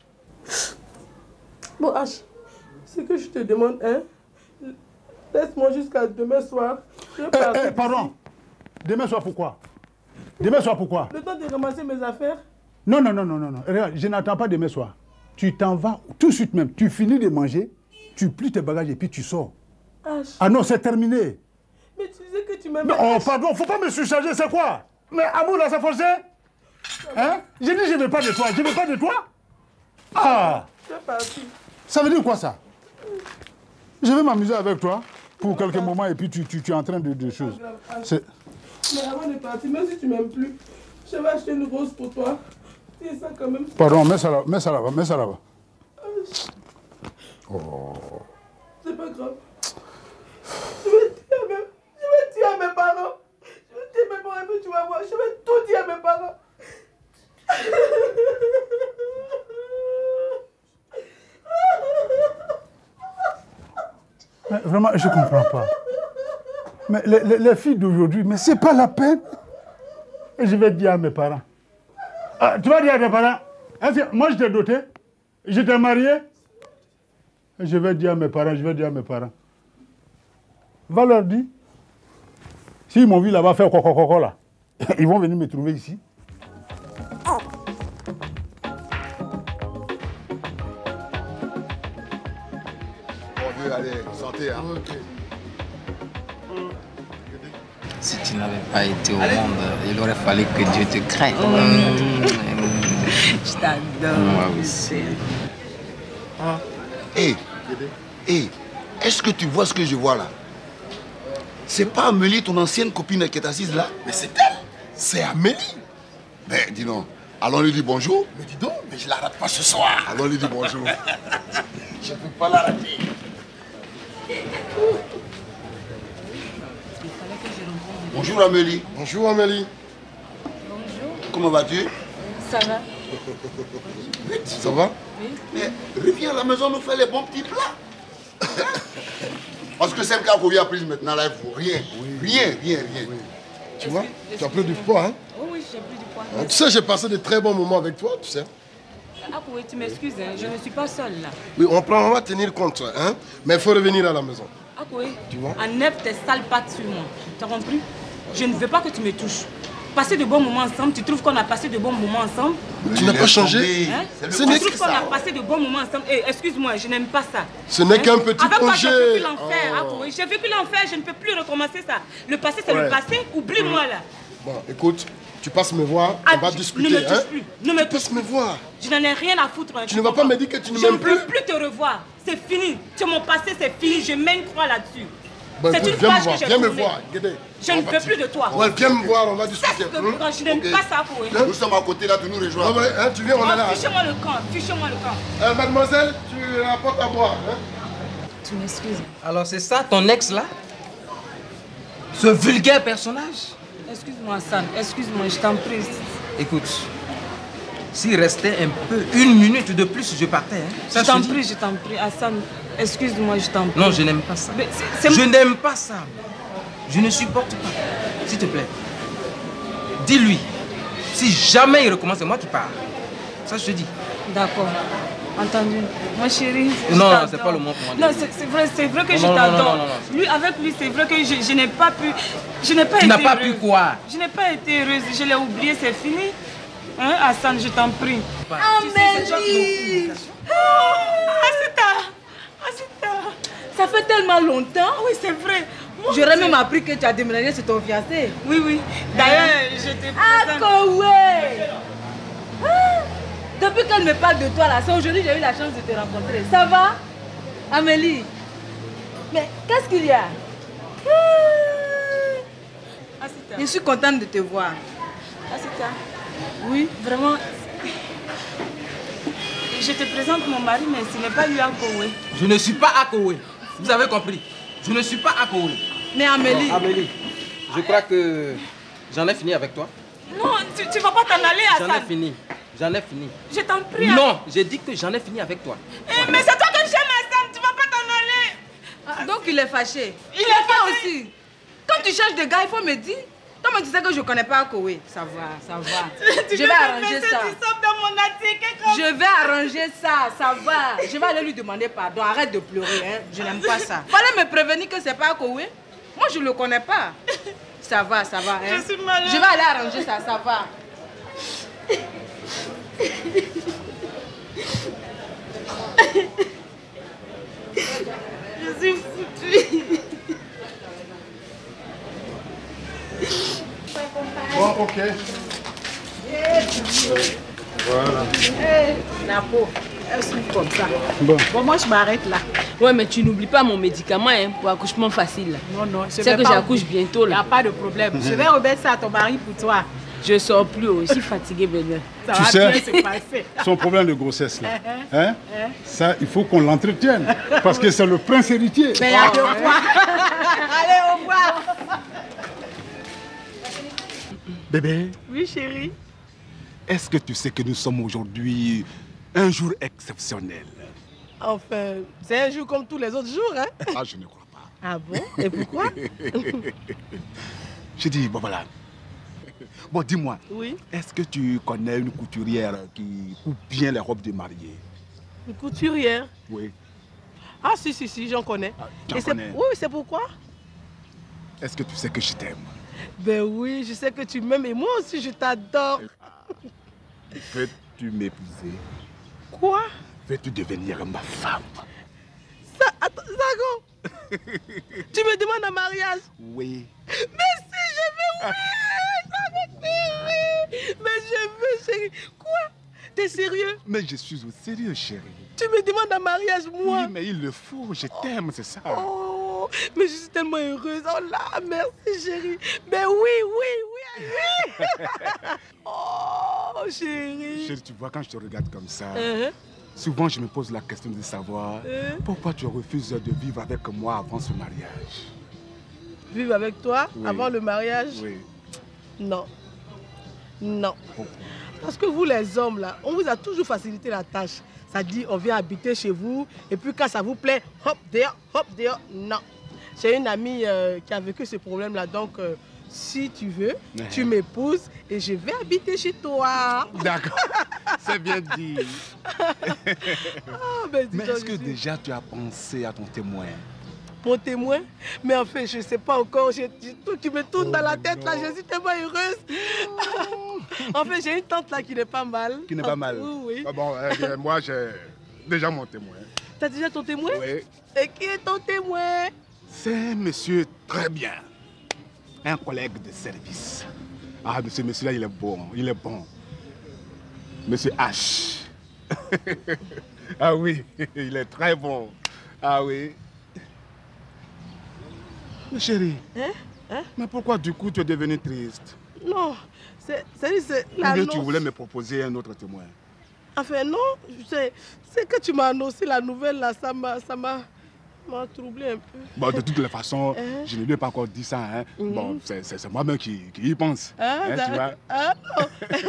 Bon, H, ce que je te demande, hein, laisse-moi jusqu'à demain soir. Pardon. Demain soir pourquoi? Demain soir pourquoi? Le temps de ramasser mes affaires. Non, non, non, non, non, non. Regarde, je n'attends pas demain soir. Tu t'en vas tout de suite même. Tu finis de manger, tu plies tes bagages et puis tu sors. H. Ah non, c'est terminé. Mais tu disais que tu m'aimais. Oh, pardon, faut pas me surcharger, c'est quoi? Mais amour là, c'est forcé? Hein? J'ai dit je ne veux pas de toi. Je ne veux pas de toi? Ah! Ça veut dire quoi ça? Je vais m'amuser avec toi pour quelques moments et puis tu es en train de choses. Mais avant de partir, même si tu m'aimes plus, je vais acheter une rose pour toi. Tiens ça quand même. Pardon, mets ça là, mets ça là-bas, mets ça là-bas. Oh. C'est pas grave. Je vais dire à mes parents. Je vais dire à mes parents et puis tu vas voir. Je vais tout dire à mes parents. Mais vraiment, je ne comprends pas. Mais les filles d'aujourd'hui, mais c'est pas la peine. Et je vais dire à mes parents. Ah, tu vas dire à tes parents, moi je t'ai doté, je t'ai marié. Et je vais dire à mes parents, Va leur dire. S'ils m'ont vu là-bas faire quoi là, ils vont venir me trouver ici. Allez, santé, hein. Si tu n'avais pas été au monde, il aurait fallu que Dieu te crée. Je t'adore. Moi aussi. Hé, est-ce que tu vois ce que je vois là? C'est pas Amélie, ton ancienne copine qui est assise là? Mais c'est elle. C'est Amélie. Mais dis donc, allons lui dire bonjour. Mais dis donc, mais je la rate pas ce soir. Allons lui dire bonjour. Je peux pas la rater. Bonjour Amélie. Bonjour Amélie. Bonjour. Comment vas-tu? Ça va. Ça va? Oui. Mais reviens à la maison nous faire les bons petits plats. Parce que celle qui a prise maintenant là, il faut rien. Rien. Tu vois? Tu as plus du poids, hein? Oui, j'ai plus du poids. Tu sais, j'ai passé de très bons moments avec toi, tu sais. Ah oui, tu m'excuses, hein, je ne suis pas seule là. Oui, on va tenir compte, hein? Mais il faut revenir à la maison. Ah oui. Tu vois? Enlève tes sales pattes sur moi. Tu as compris? Je ne veux pas que tu me touches. Passer de bons moments ensemble, tu trouves qu'on a passé de bons moments ensemble? Tu n'as pas changé. Hein? Tu trouves qu'on a passé de bons moments ensemble? Excuse-moi, je n'aime pas ça. Ce n'est qu'un petit Avec projet. Moi, j'ai vécu l'enfer. Ah oui, j'ai vécu l'enfer, je ne peux plus recommencer ça. Le passé, c'est le passé. Oublie-moi là. Bon, écoute, tu passes me voir, on va discuter. Ne me touche plus. Ne me touche me voir. Je n'en ai rien à foutre. Tu ne vas pas me dire que tu ne m'aimes plus? Je ne veux plus te revoir. C'est fini. C'est mon passé, c'est fini. Je mets une croix là-dessus. Bon, c'est écoute, une page que j'ai viens me tournée. voir, Guédé. Je ne veux plus de toi. Ouais, viens me voir, on va discuter. Je n'aime pas ça pour eux. Nous sommes à côté là, tu nous rejoins. Ouais, hein, tu viens, on est là. Fichez-moi le camp, fichez-moi le camp. Mademoiselle, tu rapportes à boire. Hein? Tu m'excuses. Alors c'est ça ton ex là? Ce vulgaire personnage? Excuse-moi, Hassan, excuse-moi, je t'en prie. Écoute, s'il restait un peu, 1 minute de plus, je partais. Hein. Je t'en prie, Hassan, excuse-moi, je t'en prie. Non, je n'aime pas ça. Je n'aime pas ça. Je ne supporte pas. S'il te plaît, dis-lui, si jamais il recommence, c'est moi qui pars. Ça, je te dis. D'accord. Entendu. Mon chéri. Non, c'est pas le mot pour moi. Non, c'est vrai que je t'adore. Lui, avec lui, c'est vrai que je n'ai pas pu. Je n'ai pas été. Tu n'as pas pu quoi? Je n'ai pas été heureuse. Je l'ai oublié, c'est fini. Hein, Hassan, je t'en prie. Amélie! Asita! Ça fait tellement longtemps. Oui, c'est vrai. J'aurais même appris que tu as déménagé sur ton fiancé. Oui. D'ailleurs, j'étais présente. Ah, Kowe! Depuis qu'elle me parle de toi là, c'est aujourd'hui que j'ai eu la chance de te rencontrer. Ça va, Amélie? Mais qu'est-ce qu'il y a? Asita. Je suis contente de te voir. Asita. Oui. Vraiment. Je te présente mon mari, mais ce n'est pas lui à Kowe. Je ne suis pas à Kowe. Vous avez compris? Je ne suis pas à Kowe. Mais Amélie. Non, Amélie, je crois que j'en ai fini avec toi. Non, tu ne vas pas t'en aller, Hassan. J'en ai fini. J'en ai fini. Je t'en prie. Non, j'ai dit que j'en ai fini avec toi. Mais c'est toi que j'aime, Hassan. Tu ne vas pas t'en aller. Donc il est fâché. Il est fâché aussi. Quand tu cherches des gars, il faut me dire. Toi, tu sais que je ne connais pas Kowe. Ça va. Je vais arranger ça. Je vais arranger ça, ça va. Je vais aller lui demander pardon. Arrête de pleurer, hein. Je n'aime pas ça. Fallait me prévenir que c'est pas Kowe. Moi, je ne le connais pas. Ça va, hein. Je suis malade. Je vais aller arranger ça, ça va. Je suis foutue. Bon, ok. Voilà. La peau, elle souffre comme ça. Bon, moi je m'arrête là. Ouais, mais tu n'oublies pas mon médicament hein, pour accouchement facile. Non, c'est que j'accouche bientôt là. Il n'y a pas de problème. Je vais remettre ça à ton mari pour toi. Je sors plus aussi fatiguée, Bébé. Ça va bien se passer. Son problème de grossesse là, hein? Ça, il faut qu'on l'entretienne. Parce que c'est le prince héritier. Mais il y a de quoi. Allez, au revoir. Bébé, Oui, chérie. est-ce que tu sais que nous sommes aujourd'hui un jour exceptionnel? Enfin, c'est un jour comme tous les autres jours, hein? Ah, je ne crois pas. Ah bon? Et pourquoi? Je dis, bon voilà. Bon, dis-moi, Oui. est-ce que tu connais une couturière qui coupe bien les robes de mariée? Une couturière? Oui. Ah, si, j'en connais. tu en connais? Oui, c'est pourquoi? Est-ce que tu sais que je t'aime? Ben oui, je sais que tu m'aimes et moi aussi je t'adore. Veux-tu m'épouser? Quoi? Veux-tu devenir ma femme? Attends, Zago, tu me demandes un mariage? Oui. Mais si, je veux, oui, mais je veux, chérie. Quoi? T'es sérieux? Mais je suis au sérieux, chérie. Tu me demandes un mariage, moi? Oui, mais il le faut, je t'aime, c'est ça. Oh, mais je suis tellement heureuse. Oh là, merci, chérie. Mais oui. Oh, chérie. Chérie, tu vois, quand je te regarde comme ça, souvent je me pose la question de savoir pourquoi tu refuses de vivre avec moi avant ce mariage. Vivre avec toi avant le mariage? Oui. Non. Parce que vous, les hommes, là, on vous a toujours facilité la tâche. Ça dit, on vient habiter chez vous, et puis quand ça vous plaît, hop, dehors. Non. J'ai une amie qui a vécu ce problème-là, donc si tu veux, tu m'épouses et je vais habiter chez toi. D'accord, c'est bien dit. Mais est-ce que déjà tu as pensé à ton témoin? Mon témoin? Mais en fait, je ne sais pas encore. Tout qui me tourne dans la tête, là, je suis tellement heureuse. En fait, j'ai une tante là qui n'est pas mal. Qui n'est pas mal? Oui. Ah bon, moi, j'ai déjà mon témoin. T'as déjà ton témoin? Oui. Et qui est ton témoin? C'est un monsieur très bien. Un collègue de service. Ah, monsieur-là, il est bon. Monsieur H. Ah oui, il est très bon. Ah oui. Mais chérie, mais pourquoi du coup tu es devenue triste? Non, c'est la Ou bien tu voulais me proposer un autre témoin? Enfin non, c'est que tu m'as annoncé la nouvelle là, ça m'a troublé un peu. Bon, de toutes les façons, je ne lui ai pas encore dit ça. Hein. Bon, c'est moi-même qui y pense. Tu vois? Ah non.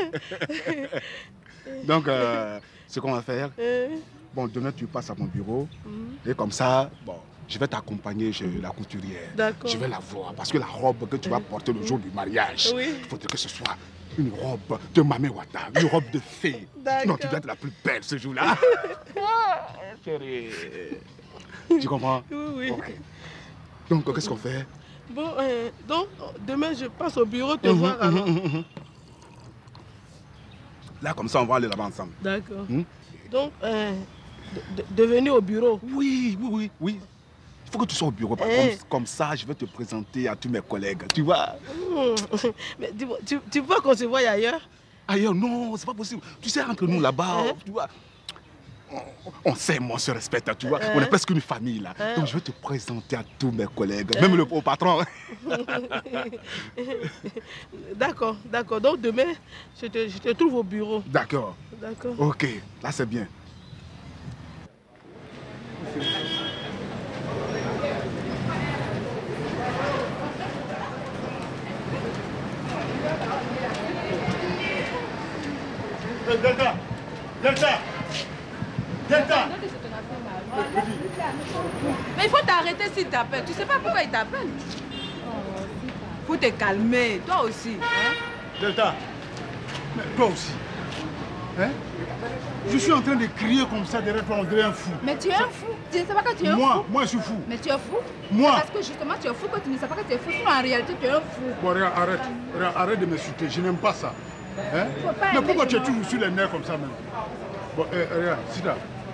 Donc, ce qu'on va faire, bon, demain tu passes à mon bureau et comme ça, bon, je vais t'accompagner chez la couturière. D'accord. Je vais la voir parce que la robe que tu vas porter le jour du mariage, il faudrait que ce soit une robe de Mamé Wata, une robe de fée. Non, tu dois être la plus belle ce jour-là. Chérie. Tu comprends? Oui, oui. Ok. Donc, qu'est-ce qu'on fait? Bon, donc, demain, je passe au bureau te voir alors. Là, comme ça, on va aller là-bas ensemble. D'accord. Donc, de venir au bureau. Oui. Il faut que tu sois au bureau. Comme ça, je vais te présenter à tous mes collègues. Tu vois? Mais dis-moi, tu vois qu'on se voit ailleurs? Ailleurs, non, c'est pas possible. Tu sais, entre nous là-bas, tu vois, on s'aime, on se respecte, tu vois. On est presque une famille là. Donc je vais te présenter à tous mes collègues, même au patron. D'accord. Donc demain, je te trouve au bureau. D'accord. Ok, là c'est bien. Delta. Mais il faut t'arrêter s'il t'appelle. Tu sais pas pourquoi il t'appelle. Faut te calmer, toi aussi. Hein? Delta, mais toi aussi. Hein? Je suis en train de crier comme ça derrière toi, on dirait un fou. Mais tu es un fou. Tu ne sais pas que tu es un fou. Moi je suis fou. Mais tu es fou. Moi. Parce que justement tu es fou que tu ne sais pas que tu es fou. Sinon en réalité tu es un fou. Bon, regarde, arrête de m'insulter. Je n'aime pas ça. Hein? Mais pourquoi tu es toujours sur les nerfs comme ça même? Bon, regarde, Sida.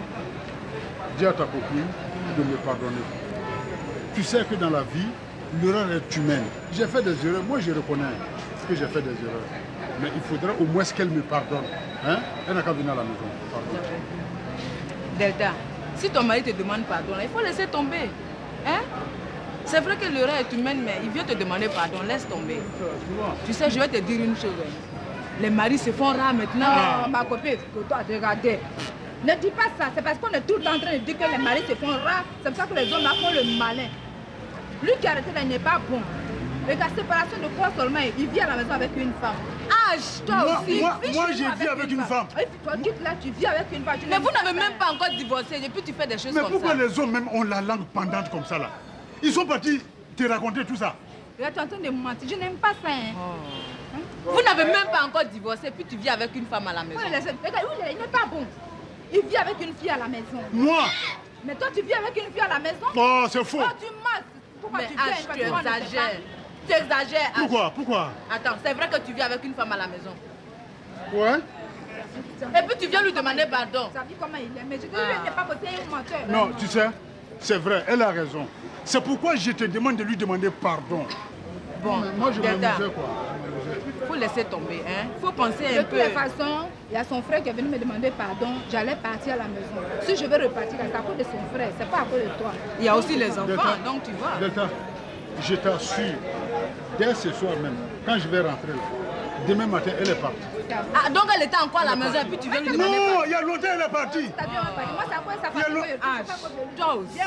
Dis à ta copine de me pardonner. Tu sais que dans la vie, l'erreur est humaine. J'ai fait des erreurs, moi je reconnais que j'ai fait des erreurs. Mais il faudrait au moins qu'elle me pardonne. Hein? Elle n'a qu'à venir à la maison. Pardon. Delta, si ton mari te demande pardon, il faut laisser tomber. Hein? C'est vrai que l'erreur est humaine, mais il vient te demander pardon, laisse tomber. Tu sais, je vais te dire une chose. Les maris se font rares maintenant. Non, ma copine, que toi, regardez. Ne dis pas ça, c'est parce qu'on est tout le temps en train de dire que les maris se font rares. C'est pour ça que les hommes là font le malin. Lui qui a arrêté là, il n'est pas bon. Regarde, séparation de quoi seulement, il vit à la maison avec une femme. Toi aussi. Moi j'ai vécu avec une femme. Et puis toi, quitte là, tu vis avec une femme. Mais vous n'avez même pas encore divorcé, et puis tu fais des choses comme ça. Mais pourquoi les hommes même ont la langue pendante comme ça là? Ils sont partis te raconter tout ça. Regarde, tu es en train de mentir, je n'aime pas ça. Hein. Vous n'avez même pas encore divorcé, puis tu vis avec une femme à la maison. Regarde, il n'est pas bon. Il vit avec une fille à la maison. Moi? Mais toi, tu vis avec une fille à la maison? Oh, c'est faux. Oh, tu mens. Pourquoi mais tu exagères. Tu exagères. Pourquoi? Attends, c'est vrai que tu vis avec une femme à la maison. Ouais. Et puis tu viens lui demander pardon. Ça vit comment il est. Mais je te dis, il n'est pas possible, il est un menteur. Non, tu sais, c'est vrai, elle a raison. C'est pourquoi je te demande de lui demander pardon. Bon, moi je m'amusais quoi. Faut laisser tomber, hein. Faut penser un peu. De toute façon, il y a son frère qui est venu me demander pardon. J'allais partir à la maison. Si je vais repartir, c'est à cause de son frère, c'est pas à cause de toi. Il y a aussi les enfants, Delta, donc tu vois. Delta, je t'assure, dès ce soir même, quand je vais rentrer là, demain matin, elle est partie. Ah, donc elle était encore à la maison et puis tu viens lui demander pardon. Non, il y a longtemps elle est partie. Moi, c'est à cause de sa famille. Toi aussi.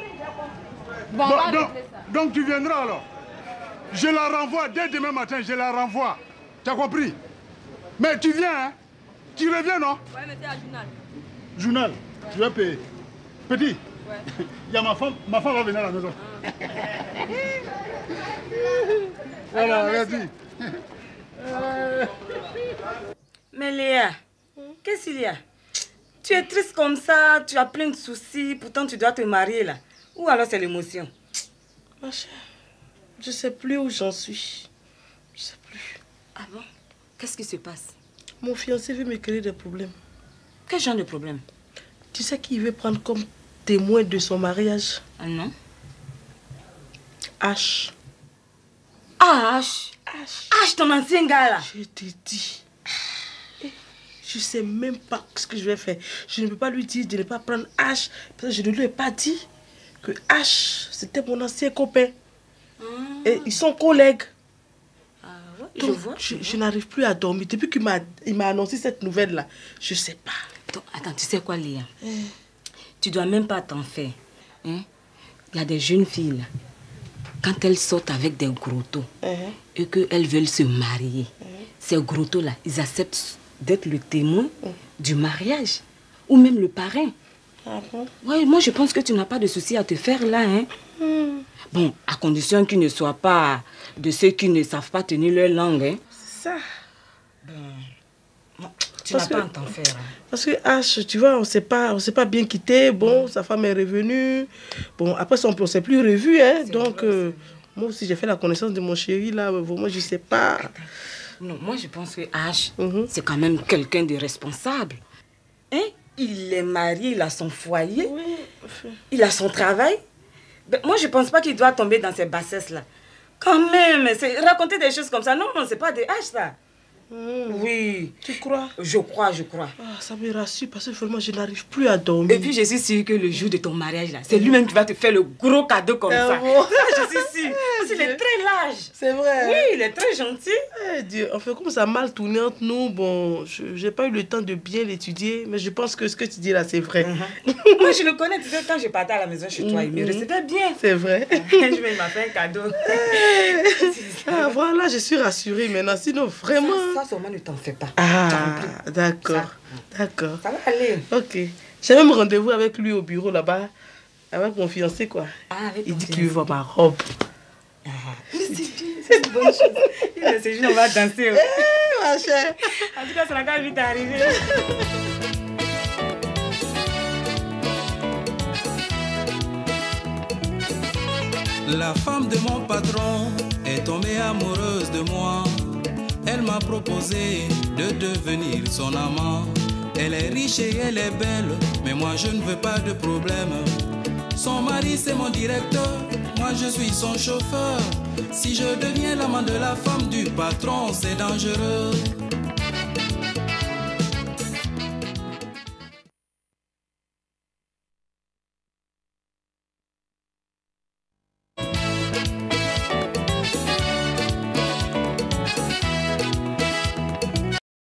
Bon, donc tu viendras alors. Je la renvoie dès demain matin, je la renvoie. Tu as compris? Mais tu viens, hein? Tu reviens, non? Ouais, mais c'est à journal. Journal, tu vas payer. Petit, il y a ma femme va venir à la maison. Voilà, vas-y. Mais Léa, qu'est-ce qu'il y a? Tu es triste comme ça, tu as plein de soucis, pourtant tu dois te marier là. Ou alors c'est l'émotion? Ma chère, je ne sais plus où j'en suis. Je ne sais plus. Ah bon? Qu'est-ce qui se passe? Mon fiancé veut me créer des problèmes. Quel genre de problème? Tu sais qui veut prendre comme témoin de son mariage? Ah non? H. Ah, H. H, ton ancien gars là. Je te dis. Je ne sais même pas ce que je vais faire. Je ne peux pas lui dire de ne pas prendre H. Parce que je ne lui ai pas dit que H, c'était mon ancien copain. Et ils sont collègues. Ah ouais, donc, je vois. Je n'arrive plus à dormir. Depuis qu'il m'a annoncé cette nouvelle-là, je ne sais pas. Donc, attends, tu sais quoi, Léa? Tu dois même pas t'en faire. Hein? Il y a des jeunes filles là. Quand elles sortent avec des gros taux et qu'elles veulent se marier, ces gros taux là, ils acceptent d'être le témoin du mariage ou même le parrain. Ah bon? Oui, moi je pense que tu n'as pas de souci à te faire là. Hein? Bon, à condition qu'ils ne soient pas de ceux qui ne savent pas tenir leur langue. Hein? C'est ça. Tu n'as pas à t'en faire. Parce que H, tu vois, on s'est pas bien quitté. Bon, sa femme est revenue. Bon, après, on ne s'est plus revu. Hein, donc, moi aussi, j'ai fait la connaissance de mon chéri. Là, moi, je ne sais pas. Non, moi, je pense que H, c'est quand même quelqu'un de responsable. Hein? Il est marié, il a son foyer. Oui. Il a son travail. Ben, moi, je ne pense pas qu'il doit tomber dans ces bassesses-là. Quand même, raconter des choses comme ça, non, c'est pas des H, ça. Oui. Tu crois? Je crois. Ah, ça me rassure parce que vraiment je n'arrive plus à dormir. Et puis je suis sûre que le jour de ton mariage là, c'est lui-même qui va te faire le gros cadeau comme ça. Bon. Je suis sûre. Parce qu'il est très large. C'est vrai. Oui, il est très gentil. Eh Dieu, enfin comme ça a mal tourné entre nous, bon, j'ai pas eu le temps de bien l'étudier, mais je pense que ce que tu dis là c'est vrai. Moi je le connais, tu sais, quand je partais à la maison chez toi, il me recevait bien. C'est vrai. Il m'a fait un cadeau. Ah voilà, je suis rassurée maintenant, sinon vraiment... Ça seulement ne t'en fais pas. Ah, d'accord. Ça va aller. Ok. J'ai même rendez-vous avec lui au bureau là-bas, avec mon fiancé quoi. Ah, avec il dit qu'il veut voir ma robe. C'est une bonne chose. C'est juste on va danser. Ma chère. En tout cas, ça n'a qu'à vite arriver. La femme de mon patron est tombée amoureuse de moi. Elle m'a proposé de devenir son amant. Elle est riche et elle est belle, mais moi je ne veux pas de problème. Son mari c'est mon directeur, moi je suis son chauffeur. Si je deviens l'amant de la femme du patron, c'est dangereux.